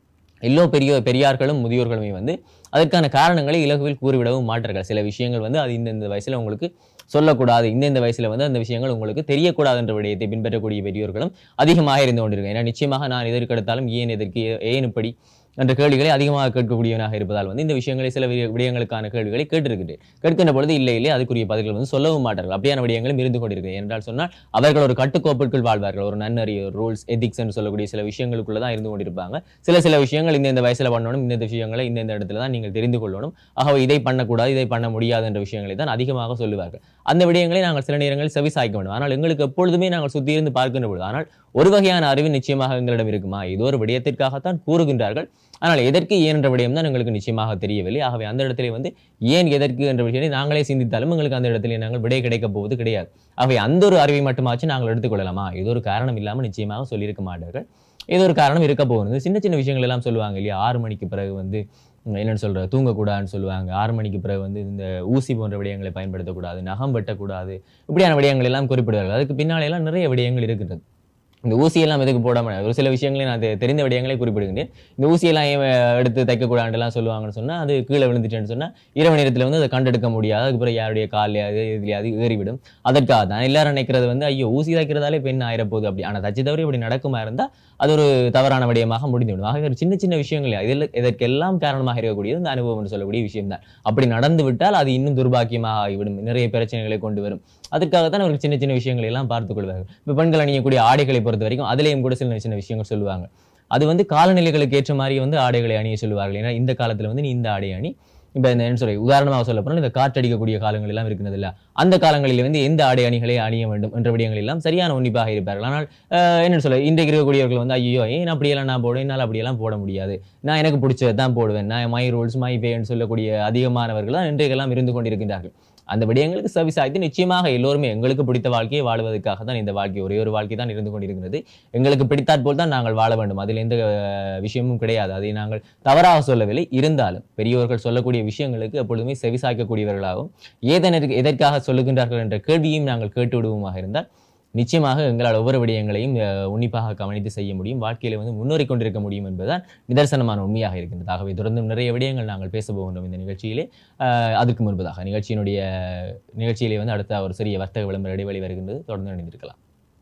பெரியார்களும் முதியோர்களுமே வந்து அதற்கான காரணங்களை இலகுவில் கூறிவிடவும் மாட்டார்கள். சில விஷயங்கள் வந்து அது இந்த வயசுல உங்களுக்கு சொல்லக்கூடாது, இந்த வயசுல வந்து அந்த விஷயங்கள் உங்களுக்கு தெரியக்கூடாது என்ற விடயத்தை பின்பற்றக்கூடிய பெரியோர்களும் அதிகமாக இருந்து கொண்டிருக்கேன். ஏன்னா நிச்சயமாக நான் எதற்கெடுத்தாலும் ஏன் இப்படி என்ற கேள்விகளை அதிகமாக கேட்கக்கூடியவனாக இருப்பதால் வந்து இந்த விஷயங்களை சில விடயங்களுக்கான கேள்விகளை கேட்கின்ற பொழுது இல்லை அதுக்குரிய பதில்கள் வந்து சொல்லவும் மாட்டார்கள். அப்படியான விடயங்களும் இருந்து கொண்டிருக்கிறது. என்றால் சொன்னால் அவர்கள் ஒரு கட்டுக்கோப்பிற்குள் வாழ்வார்கள். ஒரு நன்னறி, ரூல்ஸ், எதிக்ஸ் என்று சொல்லக்கூடிய சில விஷயங்களுக்குள்ள தான் இருந்து கொண்டிருப்பாங்க. சில விஷயங்கள் இந்த வயசுல பண்ணணும், இந்த விஷயங்களை இந்த இடத்துல தான் நீங்கள் தெரிந்து கொள்ளணும், ஆகவே இதை பண்ணக்கூடாது, இதை பண்ண முடியாது என்ற விஷயங்களை தான் அதிகமாக சொல்லுவார்கள். அந்த விடயங்களை நாங்கள் சில நேரங்களில் செவிசாய்க்க வேண்டும். ஆனால் எங்களுக்கு எப்பொழுதுமே நாங்கள் சுத்தி இருந்து பார்க்கின்ற பொழுது ஆனால் ஒரு வகையான அறிவு நிச்சயமாக எங்களிடம் இருக்குமா? ஏதோ ஒரு விடயத்திற்காகத்தான் கூறுகின்றார்கள், ஆனால் எதற்கு ஏன் என்ற விடயம் தான் எங்களுக்கு நிச்சயமாக தெரியவில்லை. ஆகவே அந்த இடத்திலே வந்து ஏன் எதற்கு என்ற விஷயத்தை நாங்களே சிந்தித்தாலும் எங்களுக்கு அந்த இடத்திலே நாங்கள் விடை கிடைக்கப் போவது கிடையாது. ஆகவே அந்த ஒரு அறிவை மட்டுமாச்சு நாங்கள் எடுத்துக்கொள்ளலாமா? ஏதோ ஒரு காரணம் இல்லாமல் நிச்சயமாக சொல்லியிருக்க மாட்டார்கள். ஏதோ ஒரு காரணம் இருக்க போகிறது. சின்ன விஷயங்கள் எல்லாம் சொல்லுவாங்க இல்லையா? 6 மணிக்கு பிறகு வந்து என்னன்னு சொல்ற தூங்கக்கூடாதுன்னு சொல்லுவாங்க. 6 மணிக்கு பிறகு வந்து இந்த ஊசி போன்ற விடயங்களை பயன்படுத்தக்கூடாது, நகம் வெட்டக்கூடாது, இப்படியான விடயங்கள் எல்லாம் குறிப்பிடுவார்கள். அதுக்கு பின்னாலே எல்லாம் நிறைய விடயங்கள் இருக்கின்றது. இந்த ஊசியெல்லாம் எதுக்கு போடாம ஒரு சில விஷயங்களை நான் தெரிந்த விடயங்களை குறிப்பிடுகின்றேன். இந்த ஊசியெல்லாம் எடுத்து தைக்கக்கூடாதுலாம் சொல்லுவாங்கன்னு சொன்னா அது கீழே விழுந்துட்டேன்னு சொன்னா இரவு நேரத்தில் வந்து அதை கண்டெடுக்க முடியாது. அதுக்கப்புறம் யாருடைய காலையாவது இதுலையாவது ஏறிவிடும். அதற்காக தான் எல்லாரும் நினைக்கிறது வந்து ஐயோ ஊசி தைக்கிறதாலே பெண் ஆயிரப்போகுது அப்படி. ஆனால் தச்சு தவறி இப்படி நடக்குமா இருந்தால் அது ஒரு தவறான விடயமாக முடிந்துவிடும். ஆக ஒரு சின்ன விஷயங்கள் இதற்கெல்லாம் காரணமாக இருக்கக்கூடியது இந்த அனுபவம் என்று சொல்லக்கூடிய விஷயம் தான். அப்படி நடந்து விட்டால் அது இன்னும் துர்பாக்கியமாக ஆகிவிடும், நிறைய பிரச்சனைகளை கொண்டு வரும். அதுக்காகத்தான் அவர்கள் சின்ன விஷயங்களை எல்லாம் பார்த்துக் கொள்வார்கள். இப்போ பெண்கள் அணியக்கூடிய ஆடைகளை பொறுத்த வரைக்கும் அதிலேயும் கூட சின்ன விஷயங்கள் சொல்லுவாங்க. அது வந்து காலநிலைகளுக்கு ஏற்ற மாதிரி வந்து ஆடைகளை அணிய சொல்லுவார்கள். ஏன்னா இந்த காலத்துல வந்து நீ இந்த ஆடை அணி, இப்போ என்ன சொல்ற உதாரணமாக சொல்ல போனால் இந்த காற்றடிக்கக்கூடிய காலங்கள் எல்லாம் இருக்கிறது இல்ல, அந்த காலங்களில் வந்து எந்த ஆடை அணிகளை அணிய வேண்டும் என்ற விடயங்கள் எல்லாம் சரியான உன்னிப்பாக இருப்பார்கள். ஆனால் என்ன சொல்ல இன்றைக்கு இருக்கக்கூடியவர்கள் வந்து ஐயோ ஏன் அப்படியெல்லாம் நான் போடுவேன், என்னால் அப்படியெல்லாம் போட முடியாது, நான் எனக்கு பிடிச்சதை தான் போடுவேன், நான் மை ரூல்ஸ் மை பேன்னு சொல்லக்கூடிய அதிகமானவர்கள் தான் இன்றைக்கெல்லாம் இருந்து கொண்டிருக்கின்றார்கள். அந்த விடயங்களுக்கு சர்வீஸ் நிச்சயமாக எல்லோருமே எங்களுக்கு பிடித்த வாழ்க்கையை வாழ்வதற்காக தான் இந்த வாழ்க்கை, ஒரே ஒரு வாழ்க்கை தான் இருந்து கொண்டிருக்கிறது. எங்களுக்கு பிடித்தாற் போல் தான் நாங்கள் வாழ வேண்டும், அதில் எந்த விஷயமும் கிடையாது. அதை நாங்கள் தவறாக சொல்லவில்லை. இருந்தாலும் பெரியவர்கள் சொல்லக்கூடிய விஷயங்களுக்கு எப்பொழுதுமே செவிசாய்க்கக்கூடியவர்களாகவும் எதற்காக சொல்லுகின்றார்கள் என்ற கேள்வியையும் நாங்கள் கேட்டு விடுவோமாக இருந்தால் நிச்சயமாக எங்களால் ஒவ்வொரு விடயங்களையும் உன்னிப்பாக கவனித்து செய்ய முடியும், வாழ்க்கையில வந்து முன்னேறிக் கொண்டிருக்க முடியும் என்பதுதான் நிதர்சனமான உண்மையாக இருக்கின்றது. ஆகவே தொடர்ந்து நிறைய விடயங்கள் நாங்கள் பேச போகின்றோம் இந்த நிகழ்ச்சியிலே. அதுக்கு முன்பதாக நிகழ்ச்சியிலே வந்து அடுத்த ஒரு சிறிய வர்த்தக விளம்பர இடைவெளி வருகின்றது. தொடர்ந்து இணைந்திருக்கலாம்.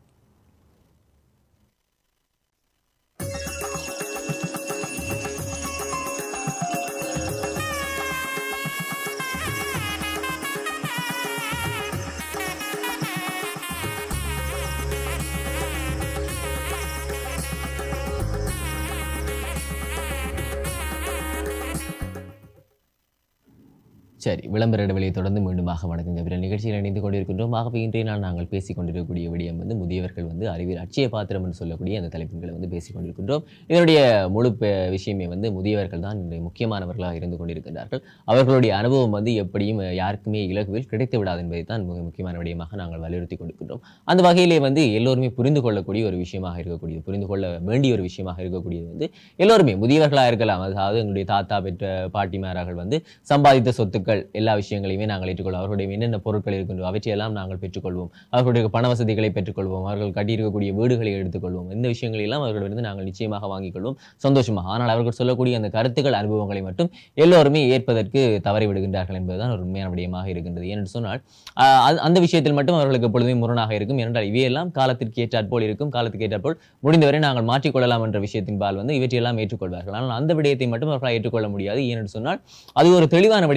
சரி, விளம்பர இடைவெளியை தொடர்ந்து மீண்டுமாக வணக்கங்க. பிற நிகழ்ச்சியில் இணைந்து கொண்டிருக்கின்றோம். ஆகவே இன்றைய நாள் நாங்கள் பேசிக் கொண்டிருக்கக்கூடிய விடயம் வந்து முதியவர்கள் வந்து அறிவியல் அட்சய பாத்திரம் என்று சொல்லக்கூடிய அந்த தலைப்புகளை வந்து பேசிக் கொண்டிருக்கின்றோம். இதனுடைய முழு விஷயமே வந்து முதியவர்கள் தான் இன்றைய முக்கியமானவர்களாக இருந்து கொண்டிருக்கின்றார்கள். அவர்களுடைய அனுபவம் வந்து எப்படியும் யாருக்குமே இலகுவில் கிடைத்து விடாது என்பதை தான் மிக முக்கியமான விடயமாக நாங்கள் வலியுறுத்தி கொண்டிருக்கின்றோம். அந்த வகையிலே வந்து எல்லோருமே புரிந்து கொள்ளக்கூடிய ஒரு விஷயமாக இருக்கக்கூடியது, புரிந்து கொள்ள வேண்டிய ஒரு விஷயமாக இருக்கக்கூடியது வந்து எல்லோருமே முதியவர்களாக இருக்கலாம். அதாவது எங்களுடைய தாத்தா பெற்ற பாட்டிமார்கள் வந்து சம்பாதித்த சொத்துக்கள் எல்லா விஷயங்களையுமே நாங்கள் ஏற்றுக்கொள்வோம். அவர்களுடைய என்னென்ன பொருட்கள் இருக்கின்றோம் அவற்றையெல்லாம் நாங்கள் பெற்றுக்கொள்வோம். அவர்களுடைய பண வசதிகளை பெற்றுக்கொள்வோம். அவர்கள் கட்டியிருக்கக்கூடிய வீடுகளை எடுத்துக்கொள்வோம். இந்த விஷயங்களெல்லாம் அவர்களிடம் நாங்கள் நிச்சயமாக வாங்கிக் கொள்வோம் சந்தோஷமாக. ஆனால் அவர்கள் சொல்லக்கூடிய அந்த கருத்துக்கள் அனுபவங்களை மட்டும் எல்லோருமே ஏற்பதற்கு தவறி விடுகின்றார்கள் என்பதுதான் ஒரு உண்மையான விடயமாக இருக்கின்றது. ஏனென்று சொன்னால் அந்த விஷயத்தில் மட்டும் அவர்களுக்கு எப்பொழுதுமே முரணாக இருக்கும். ஏனென்றால் இவையெல்லாம் காலத்திற்கு ஏற்றாற்போல் இருக்கும். காலத்துக்கு ஏற்றாற்போல் முடிந்தவரை நாங்கள் மாற்றிக்கொள்ளலாம் என்ற விஷயத்தின் பால் வந்து இவற்றையெல்லாம் ஏற்றுக்கொள்வார்கள். ஆனால் அந்த விடயத்தை மட்டும் அவர்களால் ஏற்றுக்கொள்ள முடியாது. ஏனென்று சொன்னால் அது ஒரு தெளிவான விடயமாகத்தான்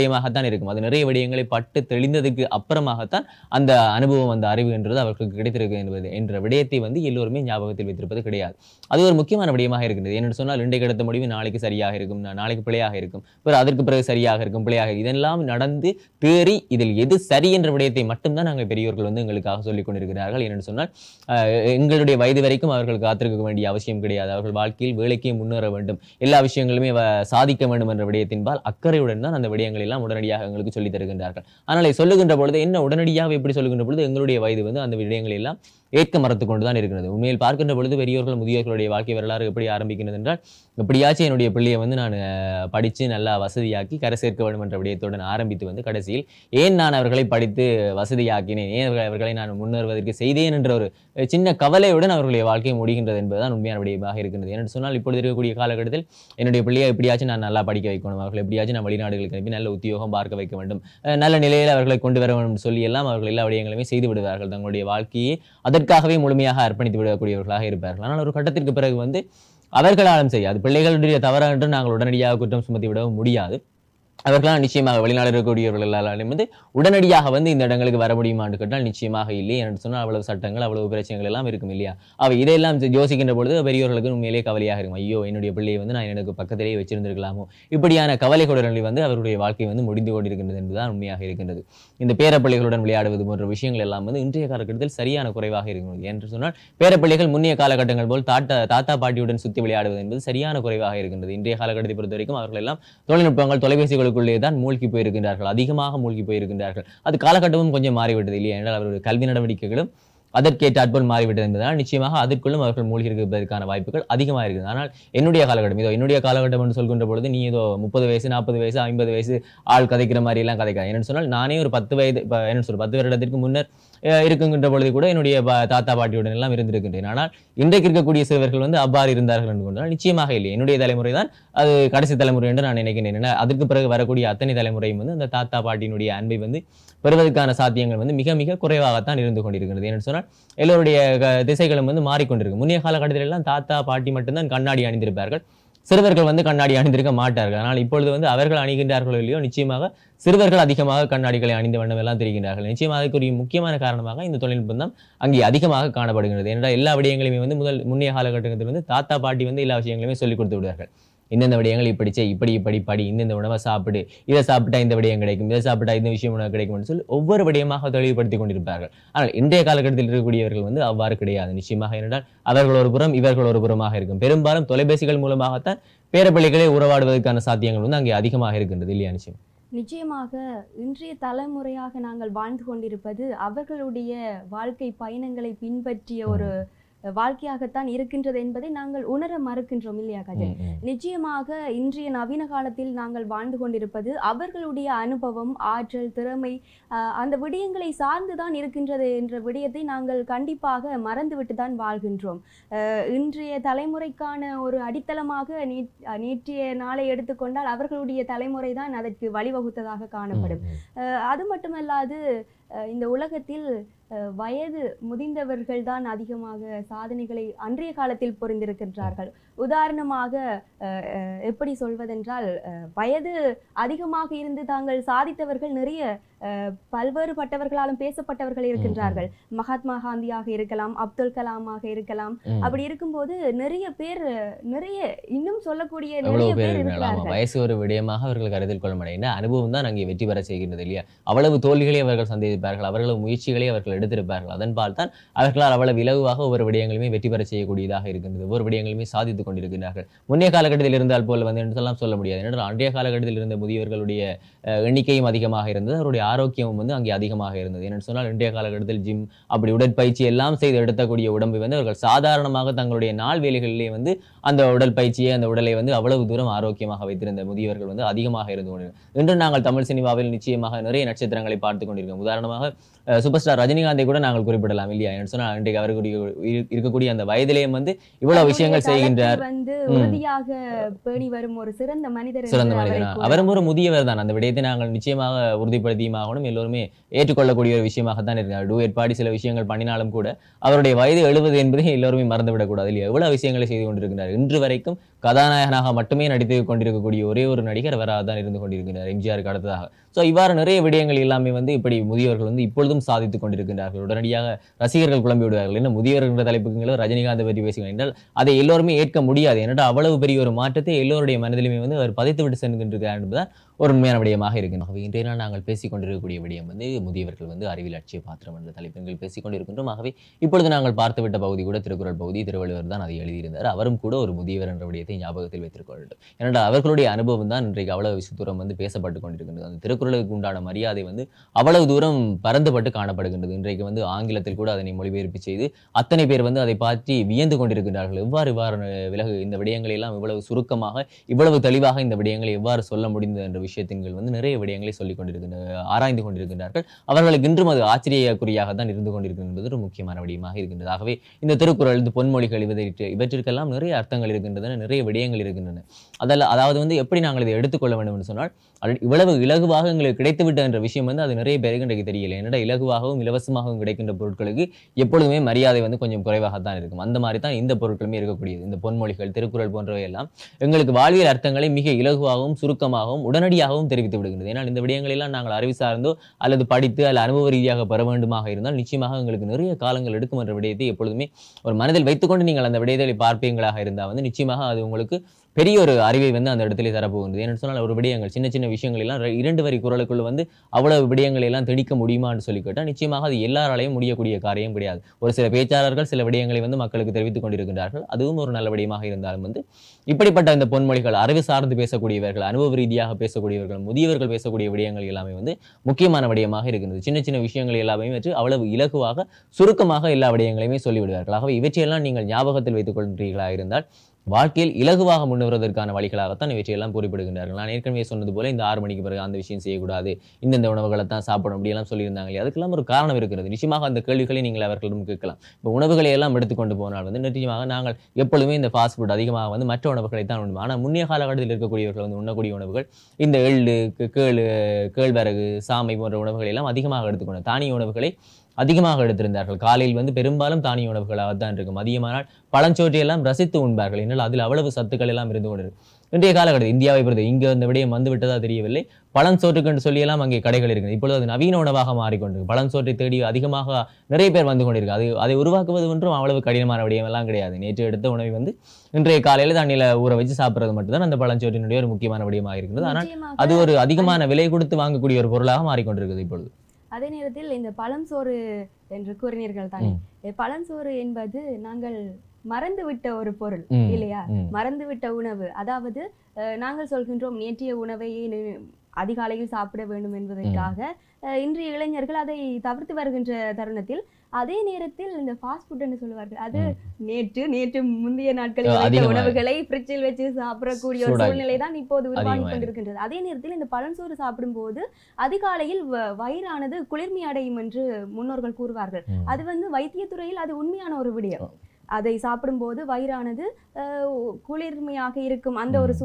தான் இருக்கும். அது நிறைய விடயங்களை பட்டு தெளிந்ததுக்கு அப்புறமாகத்தான் அந்த அனுபவம், அந்த அறிவு என்றது அவர்களுக்கு கிடைத்திருக்கு என்பது என்ற விடயத்தை வந்து எல்லோருமே ஞாபகத்தில் வைத்திருப்பது கிடையாது. அது ஒரு முக்கியமான விடயமாக இருக்கின்றது. ஏனென்று சொன்னால் இன்றைக்கு எடுத்த முடிவு நாளைக்கு சரியாக இருக்கும், நாளைக்கு பிழையாக இருக்கும், பிறகு அதற்கு பிறகு சரியாக இருக்கும், பிழையாக இதெல்லாம் நடந்து தேறி இதில் எது சரி என்ற விடயத்தை மட்டும்தான் நாங்கள் பெரியோர்கள் வந்து எங்களுக்காக சொல்லிக் கொண்டிருக்கிறார்கள். ஏனென்று சொன்னால் எங்களுடைய வயது வரைக்கும் அவர்கள் காத்திருக்க வேண்டிய அவசியம் கிடையாது. அவர்கள் வாழ்க்கையில் வேலைக்கே முன்னேற வேண்டும், எல்லா விஷயங்களுமே சாதிக்க வேண்டும் என்ற விடயத்தின்பால் அக்கறையுடன் தான் அந்த விடயங்கள் எல்லாம் உடனடியாக எங்களுக்கு சொல்லித் தருகின்றார்கள். ஆனால் சொல்லுகின்ற பொழுது என்ன உடனடியாக எப்படி சொல்லுகின்ற பொழுது எங்களுடைய வயது வந்து அந்த விடயங்கள் எல்லாம் ஏற்க மறுத்து கொண்டுதான் இருக்கிறது. உண்மையில் பார்க்கின்ற பொழுது பெரியோர்கள் முதியோர்களுடைய வாழ்க்கை வரலாறு எப்படி ஆரம்பிக்கிறது என்றால், எப்படியாச்சும் என்னுடைய பிள்ளையை வந்து நான் படித்து நல்லா வசதியாக்கி கரை சேர்க்க வேண்டும் என்ற விடயத்துடன் ஆரம்பித்து வந்து கடைசியில் ஏன் நான் அவர்களை படித்து வசதியாக்கினேன், ஏன் அவர்களை நான் முன்னேறுவதற்கு செய்தேன் என்ற ஒரு சின்ன கவலையுடன் அவர்களுடைய வாழ்க்கை முடிகின்றது என்பதுதான் உண்மையான விடயமாக இருக்கின்றது. என்று சொன்னால் இப்பொழுது இருக்கக்கூடிய காலகட்டத்தில் என்னுடைய பிள்ளையை எப்படியாச்சும் நான் நல்லா படிக்க வைக்கணும், அவர்கள் எப்படியாச்சும் நான் வெளிநாடுகளுக்கு அனுப்பி நல்ல உத்தியோகம் பார்க்க வைக்க வேண்டும், நல்ல நிலையில் அவர்களை கொண்டு வர வேண்டும் சொல்லி எல்லாம் அவர்கள் எல்லா விடயங்களுமே செய்து விடுவார்கள். தங்களுடைய வாழ்க்கையை அதற்காகவே முழுமையாக அர்ப்பணித்து விடக்கூடியவர்களாக இருப்பார்கள். ஆனால் ஒரு கட்டத்திற்கு பிறகு வந்து அவர்களாலும் சரி, அது பிள்ளைகளுடைய தவறு என்று நாங்கள் உடனடியாக குற்றம் சுமத்தி விடவும் முடியாது. அவர்களால் நிச்சயமாக வெளிநாடு இருக்கக்கூடியவர்களாலும் வந்து உடனடியாக வந்து இந்த இடங்களுக்கு வர முடியுமான்னு கேட்டால் நிச்சயமாக இல்லை. என்று சொன்னால் அவ்வளவு சட்டங்கள், அவ்வளவு பிரச்சனைகள் எல்லாம் இருக்கும் இல்லையா? அவை இதையெல்லாம் யோசிக்கின்ற பொழுது பெரியோர்களுக்கு உண்மையிலே கவலையாக இருக்கும். ஐயோ, என்னுடைய பிள்ளையை வந்து நான் எனக்கு பக்கத்திலேயே வச்சிருந்திருக்கலாமோ, இப்படியான கவலைகளுடன் வந்து அவருடைய வாழ்க்கை வந்து முடிந்து கொண்டிருக்கின்றது என்பதுதான் உண்மையாக இருக்கின்றது. இந்த பேரப்பிள்ளைகளுடன் விளையாடுவது போன்ற விஷயங்கள் எல்லாம் வந்து இன்றைய காலகட்டத்தில் சரியான குறைவாக இருக்கிறது. என்று சொன்னால் பேரப்பிள்ளைகள் முன்னைய காலகட்டங்கள் போல் தாத்தா பாட்டியுடன் சுற்றி விளையாடுவது என்பது சரியான குறைவாக இருக்கின்றது. இன்றைய காலகட்டத்தை பொறுத்த வரைக்கும் அவர்கள் எல்லாம் தொழில்நுட்பங்கள், தொலைபேசிகள் தான் மூழ்கி போயிருக்கின்றார்கள், அதிகமாக மூழ்கி போயிருக்கின்றார்கள். அது காலகட்டமும் கொஞ்சம் மாறிவிட்டது இல்லையா? என்றால் அவருடைய கல்வி நடவடிக்கைகளும் அதற்கேற்றாற்போல் மாறிவிட்டது என்பதால் நிச்சயமாக அதற்குள்ளும் அவர்கள் மூழ்கி இருப்பதற்கான வாய்ப்புகள் அதிகமாக இருக்குது. ஆனால் என்னுடைய காலகட்டம் என்று சொல்கின்ற பொழுது நீ ஏதோ 30 வயசு 40 வயசு 50 வயசு ஆள் கதைக்கிற மாதிரி எல்லாம் கதைக்கிறார். என்னன்னு சொன்னால் நானே ஒரு 10 வயது என்ன சொல்ற 10 வருடத்திற்கு முன்னர் இருக்குகின்ற பொழுது கூட என்னுடைய தாத்தா பாட்டியுடன் எல்லாம் இருந்திருக்கின்றேன். ஆனால் இன்றைக்கு இருக்கக்கூடிய சிறுவர்கள் வந்து அவ்வாறு இருந்தார்கள் என்று கொண்டால் நிச்சயமாக இல்லை. என்னுடைய தலைமுறை தான் அது கடைசி தலைமுறை என்று நான் நினைக்கின்றேன். அதற்கு பிறகு வரக்கூடிய அத்தனை தலைமுறையும் வந்து அந்த தாத்தா பாட்டியினுடைய அன்பை வந்து பெறுவதற்கான சாத்தியங்கள் வந்து மிக மிக குறைவாகத்தான் இருந்து கொண்டிருக்கிறது. என்று சொன்னால் எல்லோருடைய திசைகளும் வந்து மாறிக்கொண்டிருக்கு. முன்னைய காலகட்டத்தில் எல்லாம் தாத்தா பாட்டி மட்டும்தான் கண்ணாடி அணிந்திருப்பார்கள், சிறுவர்கள் வந்து கண்ணாடி அணிந்திருக்க மாட்டார்கள். ஆனால் இப்பொழுது வந்து அவர்கள் அணிகின்றார்களோ இல்லையோ நிச்சயமாக சிறுவர்கள் அதிகமாக கண்ணாடிகளை அணிந்த வண்ணம் எல்லாம் தெரிகின்றார்கள். நிச்சயமாக அதுக்குரிய முக்கியமான காரணமாக இந்த தொழில்நுட்பம் தான் அங்கே அதிகமாக காணப்படுகிறது. என்றால் எல்லா விடயங்களையுமே வந்து முன்னைய காலகட்டத்தில் வந்து தாத்தா பாட்டி வந்து எல்லா விஷயங்களையுமே சொல்லிக் கொடுத்து விடுவார்கள். இந்தந்த விடயங்கள் இப்படி செய், இப்படி படி, இந்த உணவை சாப்பிடு, இதை சாப்பிட்டா இந்த விடயம் கிடைக்கும், இதை சாப்பிட்டா இந்த விஷயம் உனக்கு கிடைக்கும் சொல்லி ஒவ்வொரு விடயமாக தெளிவுபடுத்தி கொண்டிருப்பார்கள். ஆனால் இன்றைய காலகட்டத்தில் இருக்கக்கூடியவர்கள் வந்து அவ்வாறு கிடையாது. நிச்சயமாக என்றால் அவர்கள் ஒரு புறம், இவர்கள் ஒரு புறமாக இருக்கும். பெரும்பாலும் தொலைபேசிகள் மூலமாகத்தான் பேரப்பிள்ளைகளே உறவாடுவதற்கான சாத்தியங்கள் வந்து அங்கே அதிகமாக இருக்கின்றது இல்லையா? நிச்சயமாக இன்றைய தலைமுறையாக நாங்கள் வாழ்ந்து கொண்டிருப்பது அவர்களுடைய வாழ்க்கை பயணங்களை பின்பற்றிய ஒரு வாழ்க்கையாகத்தான் இருக்கின்றது என்பதை நாங்கள் உணர மறுக்கின்றோம் இல்லையா கஜல்? நிச்சயமாக இன்றைய நவீன காலத்தில் நாங்கள் வாழ்ந்து கொண்டிருப்பது அவர்களுடைய அனுபவம், ஆற்றல், திறமை அந்த விடயங்களை சார்ந்துதான் இருக்கின்றது என்ற விடயத்தை நாங்கள் கண்டிப்பாக மறந்துவிட்டு தான் வாழ்கின்றோம். இன்றைய தலைமுறைக்கான ஒரு அடித்தளமாக நேற்றைய நாளை எடுத்துக்கொண்டால் அவர்களுடைய தலைமுறை தான் அதற்கு வழிவகுத்ததாக காணப்படும். அது மட்டுமல்லாது இந்த உலகத்தில் வயது முதிர்ந்தவர்கள் தான் அதிகமாக சாதனைகளை அன்றைய காலத்தில் புரிந்திருக்கின்றார்கள். உதாரணமாக எப்படி சொல்வதென்றால் வயது அதிகமாக இருந்து தாங்கள் சாதித்தவர்கள் நிறைய பல்வேறுபட்டவர்களாலும் பேசப்பட்டவர்கள் இருக்கின்றார்கள். மகாத்மா காந்தியாக இருக்கலாம், அப்துல் கலாமாக இருக்கலாம். அப்படி இருக்கும்போது நிறைய பேர் இன்னும் சொல்லக்கூடிய நிறைய பேர் இருக்கிறார்கள். வயசு ஒரு விடயமாக அவர்கள் கருத்தில் கொள்ள மாட்டேன். அனுபவம் தான் அங்கே வெற்றி பெற செய்கின்றது இல்லையா? அவ்வளவு தோல்விகளை அவர்கள் சந்திப்பார்கள், அவர்களது முயற்சிகளை அவர்கள் எடுத்திருப்பார்கள். அதன்பால் தான் அவர்களால் அவ்வளவு இலகுவாக ஒவ்வொரு விடயங்களுமே வெற்றி பெற செய்யக்கூடியதாக இருக்கின்றது. ஒவ்வொரு விடயங்களுமே சாதித்துக் கொண்டிருக்கிறார்கள். முன்னைய காலகட்டத்தில் இருந்தால் போல் வந்து என்றெல்லாம் சொல்ல முடியாது. என்றால் அன்றைய காலகட்டத்தில் இருந்த முதியவர்களுடைய எண்ணிக்கையும் அதிகமாக இருந்தது, அவருடைய ஆரோக்கியமும் வந்து அங்கே அதிகமாக இருந்தது. என்று சொன்னால் இன்றைய காலகட்டத்தில் ஜிம் அப்படி உடற்பயிற்சி எல்லாம் செய்து எடுக்கக்கூடிய உடம்பை வந்து அவர்கள் சாதாரணமாக தங்களுடைய நாள் வேலைகளிலே வந்து அந்த உடற்பயிற்சியை, அந்த உடலை வந்து அவ்வளவு தூரம் ஆரோக்கியமாக வைத்திருந்த முதியவர்கள் வந்து அதிகமாக இருந்து கொண்டிருக்கிறார். இன்று நாங்கள் தமிழ் சினிமாவில் நிச்சயமாக நிறைய நட்சத்திரங்களை பார்த்து கொண்டிருக்கிறோம். உதாரணமாக சூப்பர் ஸ்டார் ரஜினிகாந்தை கூட நாங்கள் குறிப்பிடலாம் இல்லையா? என்று சொன்னால் இன்றைக்கு அவர்களுடைய இருக்கக்கூடிய அந்த வயதிலேயும் வந்து இவ்வளவு விஷயங்கள் செய்கின்றார். வந்து உறுதியாக பேணி வரும் ஒரு சிறந்த மனிதர். அவரும் ஒரு முதியவர் தான். அந்த விடயத்தை நாங்கள் நிச்சயமாக உறுதிப்படுத்தியும் விஷயமாகவும் எல்லோருமே ஏற்றுக்கொள்ளக்கூடிய ஒரு விஷயமாகத்தான் இருக்கிறார். டூயட் பாடி சில விஷயங்கள் பண்ணினாலும் கூட அவருடைய வயது 70 என்பதை எல்லோருமே மறந்துவிடக்கூடாது இல்லையா? எவ்வளவு விஷயங்களை செய்து கொண்டிருக்கிறார். இன்று வரைக்கும் கதாநாயகனாக மட்டுமே நடித்து கொண்டிருக்கக்கூடிய ஒரே ஒரு நடிகர் அவராக தான் இருந்து கொண்டிருக்கிறார், எம்ஜிஆருக்கு அடுத்ததாக. ஸோ இவ்வாறு நிறைய விடயங்கள் எல்லாமே வந்து இப்படி முதியவர்கள் வந்து இப்பொழுதும் சாதித்துக் கொண்டிருக்கின்றார்கள். உடனடியாக ரசிகர்கள் குழம்பி விடுவார்கள். என்ன முதியவர்கள் என்ற தலைப்புக்கு ரஜினிகாந்தை பற்றி பேசுகிறார் என்றால் அதை எல்லோருமே ஏற்க முடியாது. ஏனென்றால் அவ்வளவு பெரிய ஒரு மாற்றத்தை எல்லோருடைய மனதிலுமே வந்து அவர் பதித்து விட்டு சென்றிருக்கிறார் என்பதுதான் ஒரு உண்மையான விடயமாக இருக்கின்றோம். இன்றைய நாள் நாங்கள் பேசிக் கொண்டிருக்கக்கூடிய விடயம் வந்து முதியவர்கள் வந்து அறிவில் அட்சய பாத்திரம் என்ற தலைப்பில் பேசிக் கொண்டிருக்கின்றோம். ஆகவே இப்பொழுது நாங்கள் பார்த்துவிட்ட பகுதி கூட திருக்குறள் பகுதி. திருவள்ளுவர் தான் அதை எழுதியிருந்தார். அவரும் கூட ஒரு முதியவர் என்ற விடயத்தை ஞாபகத்தில் வைத்திருக்க வேண்டும். ஏனென்றால் அவர்களுடைய அனுபவம் தான் இன்றைக்கு அவ்வளவு தூரம் வந்து பேசப்பட்டு கொண்டிருக்கின்றது. அந்த திருக்குறளுக்கு உண்டான மரியாதை வந்து அவ்வளவு தூரம் பரந்துபட்டு காணப்படுகின்றது. இன்றைக்கு வந்து ஆங்கிலத்தில் கூட அதனை மொழிபெயர்ப்பு செய்து அத்தனை பேர் வந்து அதை பற்றி வியந்து கொண்டிருக்கின்றார்கள். எவ்வாறு விலகு இந்த விடயங்களை எல்லாம் இவ்வளவு சுருக்கமாக இவ்வளவு தெளிவாக இந்த விடயங்களை எவ்வாறு சொல்ல முடிந்தது என்ற விஷயத்தின் வந்து நிறைய விடயங்களை சொல்லிக் கொண்டிருக்கின்ற ஆராய்ந்து கொண்டிருக்கின்றார்கள். அவர்களுக்கு இன்றும் அது ஆச்சரியக்குறியாக தான் இருந்து கொண்டிருக்கிறது என்பது ஒரு முக்கியமான விடயமாக இருக்கின்றது. ஆகவே இந்த திருக்குறள், இந்த பொன்மொழிகள் இவற்றிற்கெல்லாம் நிறைய அர்த்தங்கள் இருக்கின்றன, நிறைய விடயங்கள் இருக்கின்றன. அதாவது வந்து எப்படி நாங்கள் இதை எடுத்துக்கொள்ள வேண்டும் என்று சொன்னால், இவ்வளவு இலகுவாக எங்களுக்கு கிடைத்துவிட்ட என்ற விஷயம் வந்து அது நிறைய பேருக்கு இன்றைக்கு தெரியல. என்னடா இலகுவாகவும் இலவசமாகவும் கிடைக்கின்ற பொருட்களுக்கு எப்பொழுதுமே மரியாதை வந்து கொஞ்சம் குறைவாகத்தான் இருக்கும். அந்த மாதிரி தான் இந்த பொருட்களுமே இருக்கக்கூடியது. இந்த பொன்மொழிகள், திருக்குறள் போன்றவை எல்லாம் எங்களுக்கு வாழ்வியல் அர்த்தங்களை மிக இலகுவாகவும் சுருக்கமாகவும் உடனடியாகவும் தெரிவித்து விடுகின்றது. ஏனால் இந்த விடயங்கள் எல்லாம் நாங்கள் அறிவு சார்ந்தோ அல்லது படித்து அல்லது அனுபவ ரீதியாக பெற வேண்டுமாக இருந்தால் நிச்சயமாக எங்களுக்கு நிறைய காலங்கள் எடுக்கும் என்ற விடயத்தை எப்பொழுதுமே ஒரு மனதில் வைத்துக்கொண்டு நீங்கள் அந்த விடயத்தை பார்ப்பீங்களாக இருந்தால் வந்து நிச்சயமாக அது உங்களுக்கு பெரிய ஒரு அறிவை வந்து அந்த இடத்துல தரப்போகுது. ஏன்னு சொன்னால் ஒரு விடயங்கள் சின்ன சின்ன விஷயங்கள் எல்லாம் 2 வரி குறளுக்குள்ள வந்து அவ்வளவு விடயங்களை எல்லாம் திணிக்க முடியுமான்னு சொல்லி கேட்டால் நிச்சயமாக அது எல்லாராலையும் முடியக்கூடிய காரியம் கிடையாது. ஒரு சில பேச்சாளர்கள் சில விடயங்களை வந்து மக்களுக்கு தெரிவித்துக் கொண்டிருக்கின்றார்கள். அதுவும் ஒரு நல்ல விடயமாக இருந்தாலும் வந்து இப்படிப்பட்ட இந்த பொன்மொழிகள், அறிவு சார்ந்து பேசக்கூடியவர்கள், அனுபவ ரீதியாக பேசக்கூடியவர்கள், முதியவர்கள் பேசக்கூடிய விடயங்கள் எல்லாமே வந்து முக்கியமான விடயமாக இருக்கின்றது. சின்ன சின்ன விஷயங்கள் எல்லாமே வச்சு அவ்வளவு இலகுவாக சுருக்கமாக எல்லா விடயங்களையுமே சொல்லிவிடுவார்கள். ஆகவே இவற்றையெல்லாம் நீங்கள் ஞாபகத்தில் வைத்துக் கொள்கிறீர்களாக இருந்தால் வாழ்க்கையில் இலகுவாக முன்னேறுவதற்கான வழிகளாகத்தான் இவற்றையெல்லாம் குறிப்பிடுகின்றார்கள். நான் ஏற்கனவே சொன்னது போல இந்த 6 மணிக்கு பிறகு அந்த விஷயம் செய்யக்கூடாது, இந்த உணவுகளை தான் சாப்பிடணும் அப்படியெல்லாம் சொல்லியிருந்தாங்க. அதுக்கெல்லாம் ஒரு காரணம் இருக்கிறது. நிச்சயமாக அந்த கேள்விகளை நீங்கள் அவர்களிடம் கேட்கலாம். இப்போ உணவுகளை எல்லாம் எடுத்துக்கொண்டு போனால் வந்து நிச்சயமாக நாங்கள் எப்பொழுதுமே இந்த ஃபாஸ்ட் ஃபுட் அதிகமாக வந்து மற்ற உணவுகளை தான் உண்ணும். ஆனால் முன்னைய காலகட்டத்தில் இருக்கக்கூடியவர்கள் வந்து உண்ணக்கூடிய உணவுகள் இந்த எள்ளு, கேழ்வரகு, சாமை போன்ற உணவுகளை எல்லாம் அதிகமாக எடுத்துக்கொண்டு தானிய உணவுகளை அதிகமாக எடுத்திருந்தார்கள். காலையில் வந்து பெரும்பாலும் தானிய உணவுகளாக தான் இருக்கும். மதியமானால் பழஞ்சோற்றை எல்லாம் ரசித்து உண்பார்கள். என்னால் அதில் அவ்வளவு சத்துக்கள் எல்லாம் இருந்து கொண்டிருக்கு. இன்றைய காலகட்டத்தில் இந்தியாவை பொறுத்து இங்கே இந்த விடயம் வந்து விட்டதா தெரியவில்லை. பழஞ்சோற்றுக்கு என்று சொல்லி எல்லாம் அங்கே கடைகள் இருக்குது. இப்பொழுது அது நவீன உணவாக மாறிக்கொண்டிருக்கு. பழஞ்சோற்றை தேடி அதிகமாக நிறைய பேர் வந்து கொண்டிருக்கு. அதை உருவாக்குவது ஒன்றும் அவ்வளவு கடினமான விடயம் எல்லாம் கிடையாது. நேற்று எடுத்த உணவை வந்து இன்றைய காலையில் தண்ணியில் ஊற வச்சு சாப்பிட்றது மட்டும்தான் அந்த பழஞ்சோற்றினுடைய ஒரு முக்கியமான விடயமாக இருக்கிறது. ஆனால் அது ஒரு அதிகமான விலை கொடுத்து வாங்கக்கூடிய ஒரு பொருளாக மாறிக்கொண்டிருக்குது இப்பொழுது. அதே நேரத்தில் இந்த பழஞ்சோறு என்று கூறினீர்கள் தானே, பழஞ்சோறு என்பது நாங்கள் மறந்துவிட்ட ஒரு பொருள் இல்லையா? மறந்துவிட்ட உணவு. அதாவது நாங்கள் சொல்கின்றோம் நேற்றைய உணவையே அதிகாலையில் சாப்பிட வேண்டும் என்பதற்காக இன்றைய இளைஞர்கள் அதை தவிர்த்து வருகின்ற தருணத்தில் அதே நேரத்தில் இந்த ஃபாஸ்ட் ஃபுட் என்று சொல்லுவார்கள், அது நேற்று முந்தைய நாட்களில் உணவுகளை ஃப்ரிட்ஜில் வச்சு சாப்பிடக்கூடிய ஒரு சூழ்நிலை தான் இப்போது உருவாகி கொண்டிருக்கின்றது. அதே நேரத்தில் இந்த பழஞ்சோறு சாப்பிடும் போது அதிகாலையில் வயிறானது குளிர்மை அடையும் என்று முன்னோர்கள் கூறுவார்கள். அது வந்து வைத்தியத்துறையில் அது உண்மையான ஒரு விடயம். அதை சாப்பிடும் போது வயிறானது குளிர்மையாக இருக்கும் அந்த ஒரு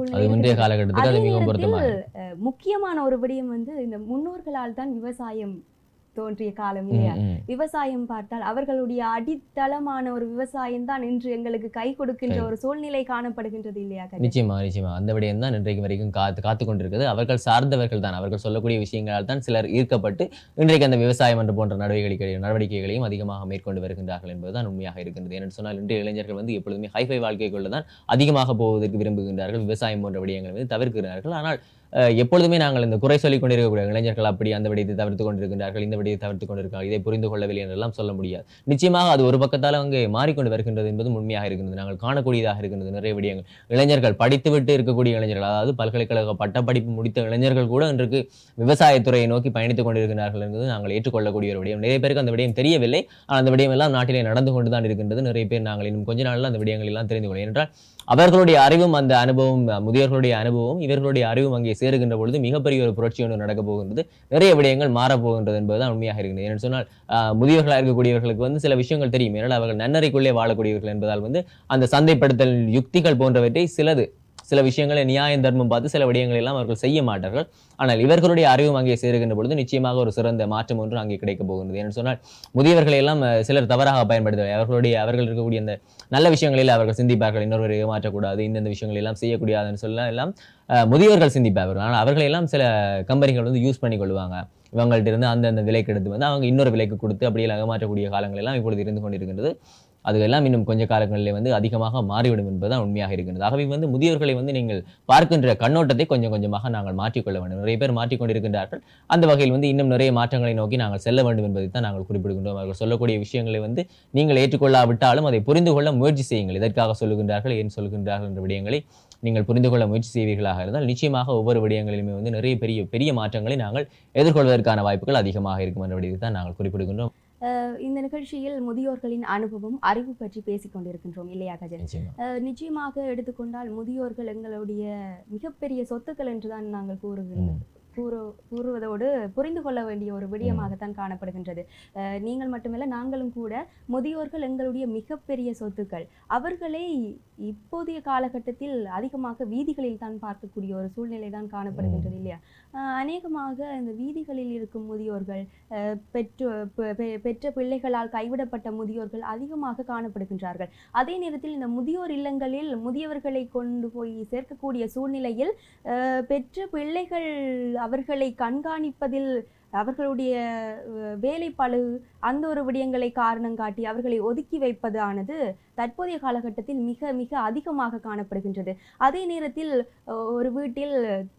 சூழ்நிலை. முக்கியமான ஒரு விடயம் வந்து இந்த முன்னோர்களால் தான் விவசாயம் தோன்றிய காலம் இல்லையா? விவசாயம் பார்த்தால் அவர்களுடைய அடித்தளமான ஒரு விவசாயம் தான் இன்று எங்களுக்கு கை கொடுக்கின்ற ஒரு சூழ்நிலை காணப்படுகின்றது இல்லையா? நிச்சயமா அந்த விடயம் தான் இன்றைக்கு வரைக்கும் காத்து கொண்டிருக்கிறது. அவர்கள் சார்ந்தவர்கள் தான், அவர்கள் சொல்லக்கூடிய விஷயங்களால் தான் சிலர் ஈர்க்கப்பட்டு இன்றைக்கு அந்த விவசாயம் என்று போன்ற நடவடிக்கைகளையும் அதிகமாக மேற்கொண்டு வருகின்றார்கள் என்பதுதான் உண்மையாக இருக்கின்றது. ஏன்னு சொன்னால் இன்றைய இளைஞர்கள் வந்து எப்பொழுதுமே ஹைஃபை வாழ்க்கைக்குள்ள தான் அதிகமாக போவதற்கு விரும்புகின்றார்கள். விவசாயம் போன்ற விடயங்களை வந்து தவிர்க்கிறார்கள். ஆனால் எப்பொழுதுமே நாங்கள் இந்த குறை சொல்லிக் கொண்டிருக்கக்கூடிய இளைஞர்கள் அப்படி அந்த விடயத்தை தவிர்த்து கொண்டிருக்கின்றார்கள், இந்த விடயத்தை தவிர்த்து கொண்டிருக்கிறார்கள், இதை புரிந்து கொள்ளவில்லை என்றெல்லாம் சொல்ல முடியாது. நிச்சயமாக அது ஒரு பக்கத்தால் அங்கே மாறிக்கொண்டு வருகின்றது என்பது உண்மையாக இருக்கின்றது. நாங்கள் காணக்கூடியதாக இருக்கின்றது நிறைய விடயங்கள். இளைஞர்கள் படித்துவிட்டு இருக்கக்கூடிய இளைஞர்கள், அதாவது பல்கலைக்கழக பட்டப்படிப்பு முடித்த இளைஞர்கள் கூட இன்றைக்கு விவசாயத்துறையை நோக்கி பயணித்துக் கொண்டிருக்கிறார்கள் என்பது நாங்கள் ஏற்றுக்கொள்ளக்கூடிய ஒரு விடயம். நிறைய பேருக்கு அந்த விடயம் தெரியவில்லை. ஆனால் அந்த விடயம் எல்லாம் நாட்டிலே நடந்து கொண்டுதான் இருக்கின்றது. நிறைய பேர் நாங்கள் இன்னும் கொஞ்ச நாளில் அந்த விடயங்கள் எல்லாம் தெரிந்து கொள்ளும். என்றால் அவர்களுடைய அறிவும் அந்த அனுபவம், முதியோர்களுடைய அனுபவம், இவர்களுடைய அறிவும் அங்கே சேருகின்ற பொழுது மிகப்பெரிய ஒரு புரட்சி ஒன்று நடக்கப் போகின்றது. நிறைய விடயங்கள் மாறப்போகின்றது என்பதுதான் உண்மையாக இருக்கிறது. ஏன்னு சொன்னால் முதியோர்களாக இருக்கக்கூடியவர்களுக்கு வந்து சில விஷயங்கள் தெரியும். ஏனால் அவர்கள் நன்னறைக்குள்ளே வாழக்கூடியவர்கள் என்பதால் வந்து அந்த சந்தைப்படுத்தல் யுக்திகள் போன்றவற்றை சிலது சில விஷயங்களை நியாயம் தர்மம் பார்த்து சில விடயங்களை எல்லாம் அவர்கள் செய்ய மாட்டார்கள். ஆனால் இவர்களுடைய அறிவும் அங்கே சேருகின்ற பொழுது நிச்சயமாக ஒரு சிறந்த மாற்றம் ஒன்று அங்கே கிடைக்கப் போகின்றது. என்று சொன்னால் முதியவர்களை எல்லாம் சிலர் தவறாக பயன்படுத்துவார்கள். அவர்கள் இருக்கக்கூடிய அந்த நல்ல விஷயங்களில் அவர்கள் சிந்திப்பார்கள், இன்னொருவரை ஏமாற்றக்கூடாது, இந்த விஷயங்கள் எல்லாம் செய்யக்கூடாதுன்னு சொல்ல எல்லாம் முதியவர்கள் சிந்திப்பார்கள். ஆனால் அவர்களை எல்லாம் சில கம்பெனிகள் வந்து யூஸ் பண்ணி கொள்வாங்க. இவங்கள்ட்ட இருந்து அந்த விலைக்கு எடுத்து வந்து அவங்க இன்னொரு விலைக்கு கொடுத்து அப்படியெல்லாம் ஏமாற்றக்கூடிய காலங்கள் எல்லாம் இப்பொழுது இருந்து கொண்டிருக்கின்றது. அதுவெல்லாம் இன்னும் கொஞ்ச காலங்களிலே வந்து அதிகமாக மாறிவிடும் என்பதுதான் உண்மையாக இருக்கின்றது. ஆகவே வந்து முதியோர்களை வந்து நீங்கள் பார்க்கின்ற கண்ணோட்டத்தை கொஞ்சம் கொஞ்சமாக நாங்கள் மாற்றிக்கொள்ள வேண்டும். நிறைய பேர் மாற்றிக்கொண்டிருக்கின்றார்கள். அந்த வகையில் வந்து இன்னும் நிறைய மாற்றங்களை நோக்கி நாங்கள் செல்ல வேண்டும் என்பதை தான் நாங்கள் குறிப்பிடுகின்றோம். அவர்கள் சொல்லக்கூடிய விஷயங்களை வந்து நீங்கள் ஏற்றுக்கொள்ளாவிட்டாலும் அதை புரிந்து கொள்ள முயற்சி செய்யுங்கள். எதற்காக சொல்லுகின்றார்கள், ஏன் சொல்லுகின்றார்கள் என்ற விடயங்களை நீங்கள் புரிந்து கொள்ள முயற்சி செய்வீர்களாக இருந்தால் நிச்சயமாக ஒவ்வொரு விடயங்களிலுமே வந்து நிறைய பெரிய மாற்றங்களை நாங்கள் எதிர்கொள்வதற்கான வாய்ப்புகள் அதிகமாக இருக்கும் என்ற விடயத்தை தான் நாங்கள் குறிப்பிடுகின்றோம். இந்த நிகழ்ச்சியில் முதியோர்களின் அனுபவம் அறிவு பற்றி பேசிக் கொண்டிருக்கின்றோம் இல்லையா கஜன்? நிச்சயமாக எடுத்துக்கொண்டால் முதியோர்கள் எங்களுடைய மிகப்பெரிய சொத்துக்கள் என்றுதான் நாங்கள் கூறுவதோடு புரிந்து கொள்ள வேண்டிய ஒரு விடயமாகத்தான் காணப்படுகின்றது. நீங்கள் மட்டுமல்ல, நாங்களும் கூட முதியோர்கள் எங்களுடைய மிகப்பெரிய சொத்துக்கள். அவர்களை இப்போதைய காலகட்டத்தில் அதிகமாக வீதிகளில் தான் பார்க்கக்கூடிய ஒரு சூழ்நிலை தான் காணப்படுகின்றது இல்லையா? அநேகமாக இந்த வீதிகளில் இருக்கும் முதியோர்கள், பெற்ற பிள்ளைகளால் கைவிடப்பட்ட முதியோர்கள் அதிகமாக காணப்படுகின்றார்கள். அதே நேரத்தில் இந்த முதியோர் இல்லங்களில் முதியவர்களை கொண்டு போய் சேர்க்கக்கூடிய சூழ்நிலையில் பெற்ற பிள்ளைகள் அவர்களை கண்காணிப்பதில் அவர்களுடைய வேலைப்பளு அந்த ஒரு விடயங்களை காரணம் காட்டி அவர்களை ஒதுக்கி வைப்பதானது தற்போதைய காலகட்டத்தில் மிக மிக அதிகமாக காணப்படுகின்றது. அதே நேரத்தில் ஒரு வீட்டில்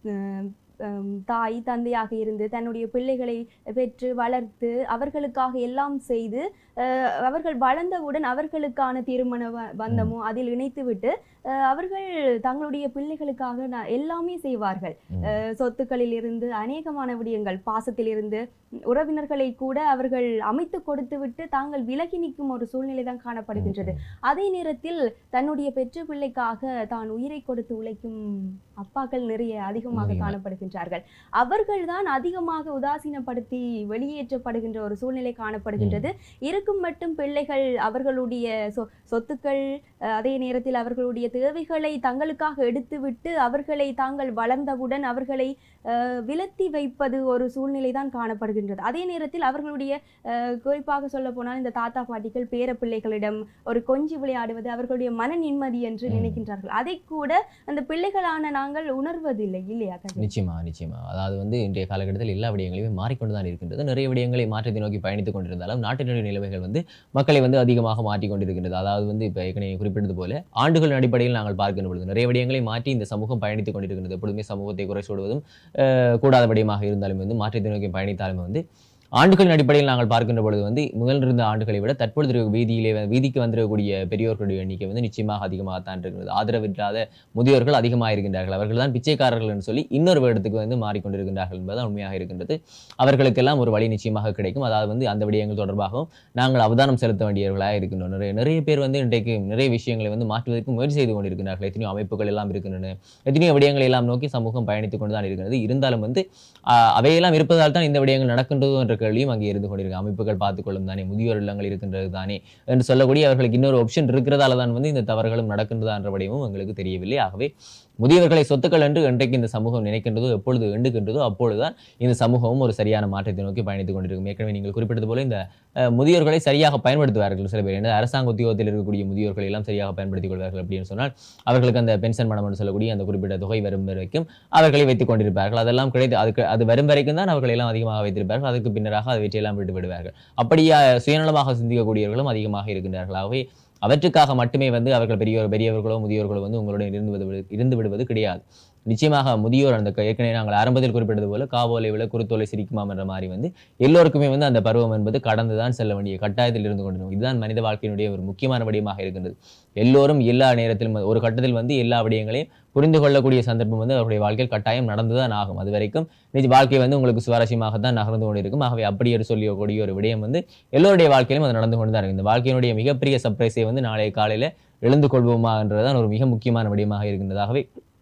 தாய் தந்தையாக இருந்து தன்னுடைய பிள்ளைகளை பெற்று வளர்த்து அவர்களுக்காக எல்லாம் செய்து அவர்கள் வளர்ந்தவுடன் அவர்களுக்கான திருமண பந்தமோ அதில் இணைத்துவிட்டு அவர்கள் தங்களுடைய பிள்ளைகளுக்காக எல்லாமே செய்வார்கள். சொத்துக்களில் இருந்து அநேகமான விடயங்கள், பாசத்தில் இருந்து உறவினர்களை கூட அவர்கள் அமைத்து கொடுத்து விட்டு தாங்கள் விலகி நிற்கும் ஒரு சூழ்நிலை தான் காணப்படுகின்றது. அதே நேரத்தில் தன்னுடைய பெற்ற பிள்ளைக்காக தான் உயிரை கொடுத்து உழைக்கும் அப்பாக்கள் நிறைய அதிகமாக காணப்படுகின்றார்கள். அவர்கள் தான் அதிகமாக உதாசீனப்படுத்தி வெளியேற்றப்படுகின்ற ஒரு சூழ்நிலை காணப்படுகின்றது. இருக்கும் மட்டும் பிள்ளைகள் அவர்களுடைய சொத்துக்கள், அதே நேரத்தில் அவர்களுடைய தேவைகளை தங்களுக்காக எடுத்துவிட்டு அவர்களை தாங்கள் வளர்ந்தவுடன் அவர்களை விலத்தி வைப்பது ஒரு சூழ்நிலை தான் காணப்படுகின்றது. அதே நேரத்தில் அவர்களுடைய குறிப்பாக சொல்ல போனால் இந்த தாத்தா பாட்டிகள் பேர பிள்ளைகளிடம் ஒரு கொஞ்சி விளையாடுவது அவர்களுடைய மன நிம்மதி என்று நினைக்கின்றார்கள். அதை கூட அந்த பிள்ளைகளான நாங்கள் உணர்வதில்லை இல்லையா? நிச்சயமா நிச்சயமா. அதாவது வந்து இன்றைய காலகட்டத்தில் எல்லா விடயங்களையுமே மாறிக்கொண்டுதான் இருக்கின்றது. நிறைய விடயங்களை மாற்றத்தை நோக்கி பயணித்துக் கொண்டிருந்தாலும் நாட்டினுடைய நிலைமைகள் வந்து மக்களை வந்து அதிகமாக மாற்றிக்கொண்டிருக்கின்றது. அதாவது வந்து இப்போ ஏற்கனவே குறிப்பிட்டது போல ஆண்டுகளின் அடிப்படையில் நாங்கள் பார்க்கின்ற பொழுது நிறைய விடயங்களை மாற்றி இந்த சமூகம் பயணித்துக் கொண்டிருக்கின்றது. எப்பொழுதுமே சமூகத்தை குறை சொல்வதும் கூடாத விடயமாக இருந்தாலும் வந்து மாற்றத்தை நோக்கி பயணித்தாலும் வந்து ஆண்டுகளின் அடிப்படையில் நாங்கள் பார்க்கின்ற பொழுது வந்து முதல் இருந்த ஆண்டுகளை விட தற்பொழுது வீதிக்கு வந்திருக்கக்கூடிய பெரியோர்களுடைய எண்ணிக்கை வந்து நிச்சயமாக அதிகமாகத்தான் இருக்கிறது. ஆதரவில்லாத முதியோர்கள் அதிகமாக இருக்கின்றார்கள். அவர்கள் தான் பிச்சைக்காரர்கள் என்று சொல்லி இன்னொரு இடத்துக்கு வந்து மாறிக்கொண்டிருக்கின்றார்கள் என்பதுதான் உண்மையாக இருக்கின்றது. அவர்களுக்கெல்லாம் ஒரு வழி நிச்சயமாக கிடைக்கும். அதாவது வந்து அந்த விடயங்கள் தொடர்பாகவும் நாங்கள் அவதானம் செலுத்த வேண்டியவர்களாக இருக்கின்றோம். நிறைய பேர் வந்து இன்றைக்கு நிறைய விஷயங்களை வந்து மாற்றுவதற்கு முயற்சி செய்து கொண்டிருக்கிறார்கள். எத்தனையோ அமைப்புகள் எல்லாம் இருக்கின்றன, எத்தனையோ விடயங்களை எல்லாம் நோக்கி சமூகம் பயணித்துக் கொண்டுதான் இருக்கிறது. இருந்தாலும் வந்து அவையெல்லாம் இருப்பதால் தான் இந்த விடயங்கள் நடக்கின்றதோ என்ற கேள்வியும் அங்கே இருந்து கொண்டிருக்க. அமைப்புகள் பார்த்துக்கொள்ளும் தானே, முதியோர் இல்லங்கள் இருக்கின்றது தானே என்று சொல்லக்கூடிய அவர்களுக்கு இன்னொரு ஆப்ஷன் இருக்கிறதால தான் வந்து இந்த தவறுகளும் நடக்கின்றதா என்ற விடயமும் எங்களுக்கு தெரியவில்லை. ஆகவே முதியவர்களை சொத்துக்கள் என்று இன்றைக்கு இந்த சமூகம் நினைக்கின்றதோ, எப்பொழுது எண்டுகின்றதோ அப்பொழுதுதான் இந்த சமூகமும் ஒரு சரியான மாற்றத்தை நோக்கி பயணித்துக் கொண்டிருக்கும். ஏற்கனவே நீங்கள் குறிப்பிட்டது போல இந்த முதியோர்களை சரியாக பயன்படுத்துவார்கள் சில பேர். அரசாங்க உத்தியோகத்தில் இருக்கக்கூடிய முதியோர்களை எல்லாம் சரியாக பயன்படுத்திக் கொள்வார்கள் அப்படின்னு சொன்னால் அவர்களுக்கு அந்த பென்ஷன் பணம் என்று சொல்லக்கூடிய அந்த குறிப்பிட்ட தொகை வரும் வரைக்கும் அவர்களை வைத்துக் கொண்டிருப்பார்கள். அதெல்லாம் கிடைத்து அது வரும் வரைக்கும் தான் அவர்கள் எல்லாம் அதிகமாக வைத்திருப்பார்கள். அதுக்கு பின்னராக அதை வெற்றியெல்லாம் விட்டு விடுவார்கள். அப்படியே சுயநலமாக சிந்திக்கக்கூடியவர்களும் அதிகமாக இருக்கின்றார்கள். ஆகவே அவற்றுக்காக மட்டுமே வந்து அவர்கள் பெரியவர்களோ முதியோர்களோ வந்து உங்களுடன் இருந்து விடுவது கிடையாது. நிச்சயமாக முதியோர் அந்த ஏற்கனவே நாங்கள் ஆரம்பத்தில் குறிப்பிட்டது போல காவோலை விட குருத்தோலை சிரிக்குமாம் என்ற மாதிரி வந்து எல்லோருக்குமே வந்து அந்த பருவம் என்பது கடந்துதான் செல்ல வேண்டிய கட்டாயத்தில் இருந்து கொண்டிருக்கும். இதுதான் மனித வாழ்க்கையினுடைய ஒரு முக்கியமான விடயமாக இருக்கின்றது. எல்லோரும் எல்லா நேரத்திலும் ஒரு கட்டத்தில் வந்து எல்லா விடயங்களையும் புரிந்து கொள்ளக்கூடிய சந்தர்ப்பம் வந்து அவருடைய வாழ்க்கையில் கட்டாயம் நடந்துதான் ஆகும். அது வரைக்கும் வாழ்க்கை வந்து உங்களுக்கு சுவாரஸ்யமாகத்தான் நகர்ந்து கொண்டிருக்கும். ஆகவே அப்படி ஒரு சொல்லக்கூடிய ஒரு விடயம் வந்து எல்லோருடைய வாழ்க்கையிலும் அது நடந்து கொண்டு தான் இருக்கு. இந்த வாழ்க்கையினுடைய மிகப்பெரிய சர்ப்ரைஸை வந்து நாளைய காலையில எழுந்து கொள்வோமா என்றதுதான் ஒரு மிக முக்கியமான விடயமாக இருக்கின்றதாகவே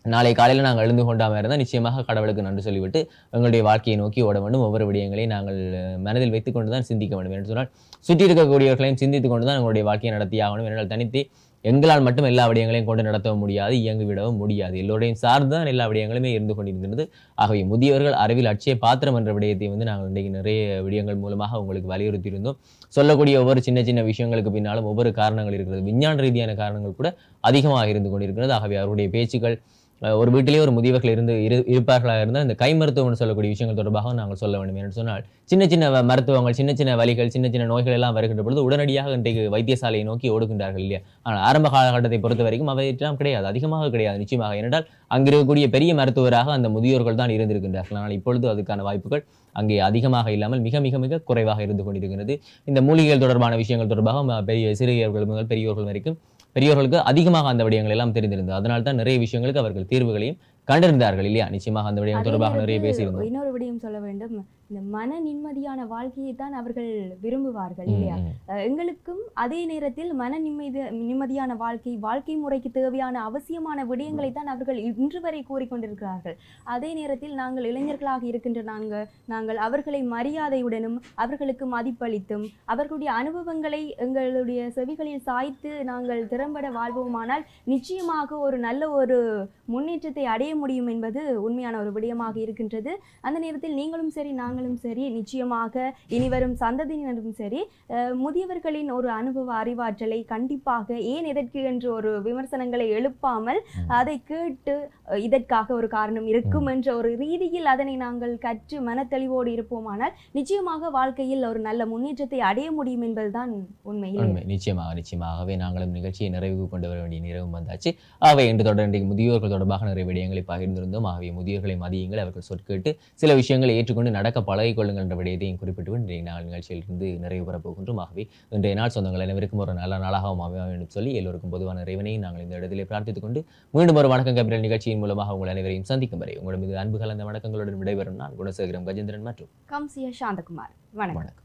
நாளை காலையில் நாங்கள் எழுந்து கொண்டாமல் இருந்தால் நிச்சயமாக கடவுளுக்கு நன்றி சொல்லிவிட்டு எங்களுடைய வாழ்க்கையை நோக்கி ஓட வேண்டும். ஒவ்வொரு விடயங்களையும் நாங்கள் மனதில் வைத்துக் கொண்டு தான் சிந்திக்க வேண்டும் என்று சொன்னால் சுற்றி இருக்கக்கூடியவர்களையும் சிந்தித்துக் கொண்டு தான் எங்களுடைய வாழ்க்கையை நடத்தியாகணும். என்னால் தனித்து எங்களால் மட்டும் எல்லா விடயங்களையும் கொண்டு நடத்தவும் முடியாது, இயங்கி விடவும் முடியாது. எல்லோரையும் சார்ந்துதான் எல்லா விடயங்களுமே இருந்து கொண்டிருக்கிறது. ஆகவே முதியவர்கள் அறிவில் அட்சய பாத்திரம் என்ற விடயத்தை நாங்கள் இன்றைக்கு நிறைய விடயங்கள் மூலமாக உங்களுக்கு வலியுறுத்தி இருந்தோம். சொல்லக்கூடிய ஒவ்வொரு சின்ன சின்ன விஷயங்களுக்கு பின்னாலும் ஒவ்வொரு காரணங்கள் இருக்கிறது. விஞ்ஞான ரீதியான காரணங்கள் கூட அதிகமாக இருந்து கொண்டிருக்கிறது. ஆகவே அவருடைய பேச்சுக்கள் ஒரு வீட்டிலேயே ஒரு முதியவர்கள் இருப்பார்களாக இருந்தால் இந்த கை மருத்துவம்னு சொல்லக்கூடிய விஷயங்கள் தொடர்பாக நாங்கள் சொல்ல வேண்டும் என்று சொன்னால் சின்ன சின்ன மருத்துவங்கள், சின்ன சின்ன வலிகள், சின்ன சின்ன நோய்கள் எல்லாம் வருகின்ற பொழுது உடனடியாக இன்றைக்கு வைத்தியசாலையை நோக்கி ஓடுகின்றார்கள் இல்லையா? ஆனால் ஆரம்ப காலகட்டத்தை பொறுத்த வரைக்கும் அவையெல்லாம் கிடையாது, அதிகமாக கிடையாது நிச்சயமாக. ஏனென்றால் அங்கிருக்கக்கூடிய பெரிய மருத்துவராக அந்த முதியோர்கள் தான் இருந்திருக்கின்றார்கள். ஆனால் இப்பொழுது அதுக்கான வாய்ப்புகள் அங்கே அதிகமாக இல்லாமல் மிக மிக மிக குறைவாக இருந்து கொண்டிருக்கிறது. இந்த மூலிகைகள் தொடர்பான விஷயங்கள் தொடர்பாக பெரிய சிறியவர்கள் முதல் பெரியோர்கள் வரைக்கும் பெரியோர்களுக்கு அதிகமாக அந்த விடயங்கள் எல்லாம் தெரிந்திருந்தது. அதனால் தான் நிறைய விஷயங்களுக்கு அவர்கள் தீர்வுகளையும் கண்டிருந்தார்கள் இல்லையா? நிச்சயமாக அந்த விடயம் தொடர்பாக நிறைய பேசியிருந்தோம். இன்னொரு விடயம் சொல்ல வேண்டும், இந்த மன நிம்மதியான வாழ்க்கையை தான் அவர்கள் விரும்புவார்கள் இல்லையா? எங்களுக்கும் அதே நேரத்தில் மன நிம்மதியான வாழ்க்கை முறைக்கு தேவையான அவசியமான விடயங்களை தான் அவர்கள் இன்று வரை கூறிக்கொண்டிருக்கிறார்கள். அதே நேரத்தில் நாங்கள் இளைஞர்களாக இருக்கின்ற நாங்கள் அவர்களை மரியாதையுடனும் அவர்களுக்கு மதிப்பளித்தும் அவர்களுடைய அனுபவங்களை எங்களுடைய செவிகளில் சாய்த்து நாங்கள் திறம்பட வாழ்வோமானால் நிச்சயமாக ஒரு நல்ல ஒரு முன்னேற்றத்தை அடைய முடியும் என்பது உண்மையான ஒரு விடயமாக இருக்கின்றது. அந்த நேரத்தில் நீங்களும் சரி நாங்களும் சரி நிச்சயமாக இனிவரும் சந்ததியினரும் சரி முதியவர்களின் ஒரு அனுபவ அறிவாற்றலை கண்டிப்பாக ஏன் எதற்கு என்று ஒரு விமர்சனங்களை எழுப்பாமல் அதை கேட்டு இதற்காக ஒரு காரணம் இருக்கும் என்ற ஒரு ரீதியில் அதனை நாங்கள் கற்று மனத்தெளிவோடு இருப்போமானால் நிச்சயமாக வாழ்க்கையில் ஒரு நல்ல முன்னேற்றத்தை அடைய முடியும் என்பதுதான் உண்மை. நிச்சயமாகவே நாங்களும் நிகழ்ச்சியை நிறைவு கொண்டு வர வேண்டிய நேரம் வந்தாச்சு. ஆகவே இன்று தொடர்ந்து முதியோர்கள் தொடர்பாக நிறைய விடயங்களை பகிர்ந்திருந்தோம். ஆகவே முதியோர்களை மதியுங்கள், அவர்கள் சொற்கேட்டு சில விஷயங்களை ஏற்றுக்கொண்டு நடக்க பழகிக் கொள்ளுங்கள் என்ற விடயத்தையும் குறிப்பிட்டு இன்றைய நாள் நிகழ்ச்சியிலிருந்து நிறைவு பெறப் போகின்றோம். ஆகவே இன்றைய நாள் சொந்தங்கள் அனைவருக்கும் ஒரு நல்ல நாளாகவும் அமைய வேண்டும் சொல்லி எல்லோருக்கும் பொதுவான இறைவனையும் நாங்கள் இந்த இடத்திலே பிரார்த்தித்துக் கொண்டு மீண்டும் ஒரு வணக்கம் கேபிட்டல் நிகழ்ச்சியின் மூலமாக உங்கள் அனைவரையும் சந்திக்கும் வரை உங்களிடம் அன்பு கலந்த வணக்கங்களுடன் விடைபெறும் நான் குணசேகரம் கஜேந்திரன் மற்றும் கம்சியா சாந்தகுமார். வணக்கம்.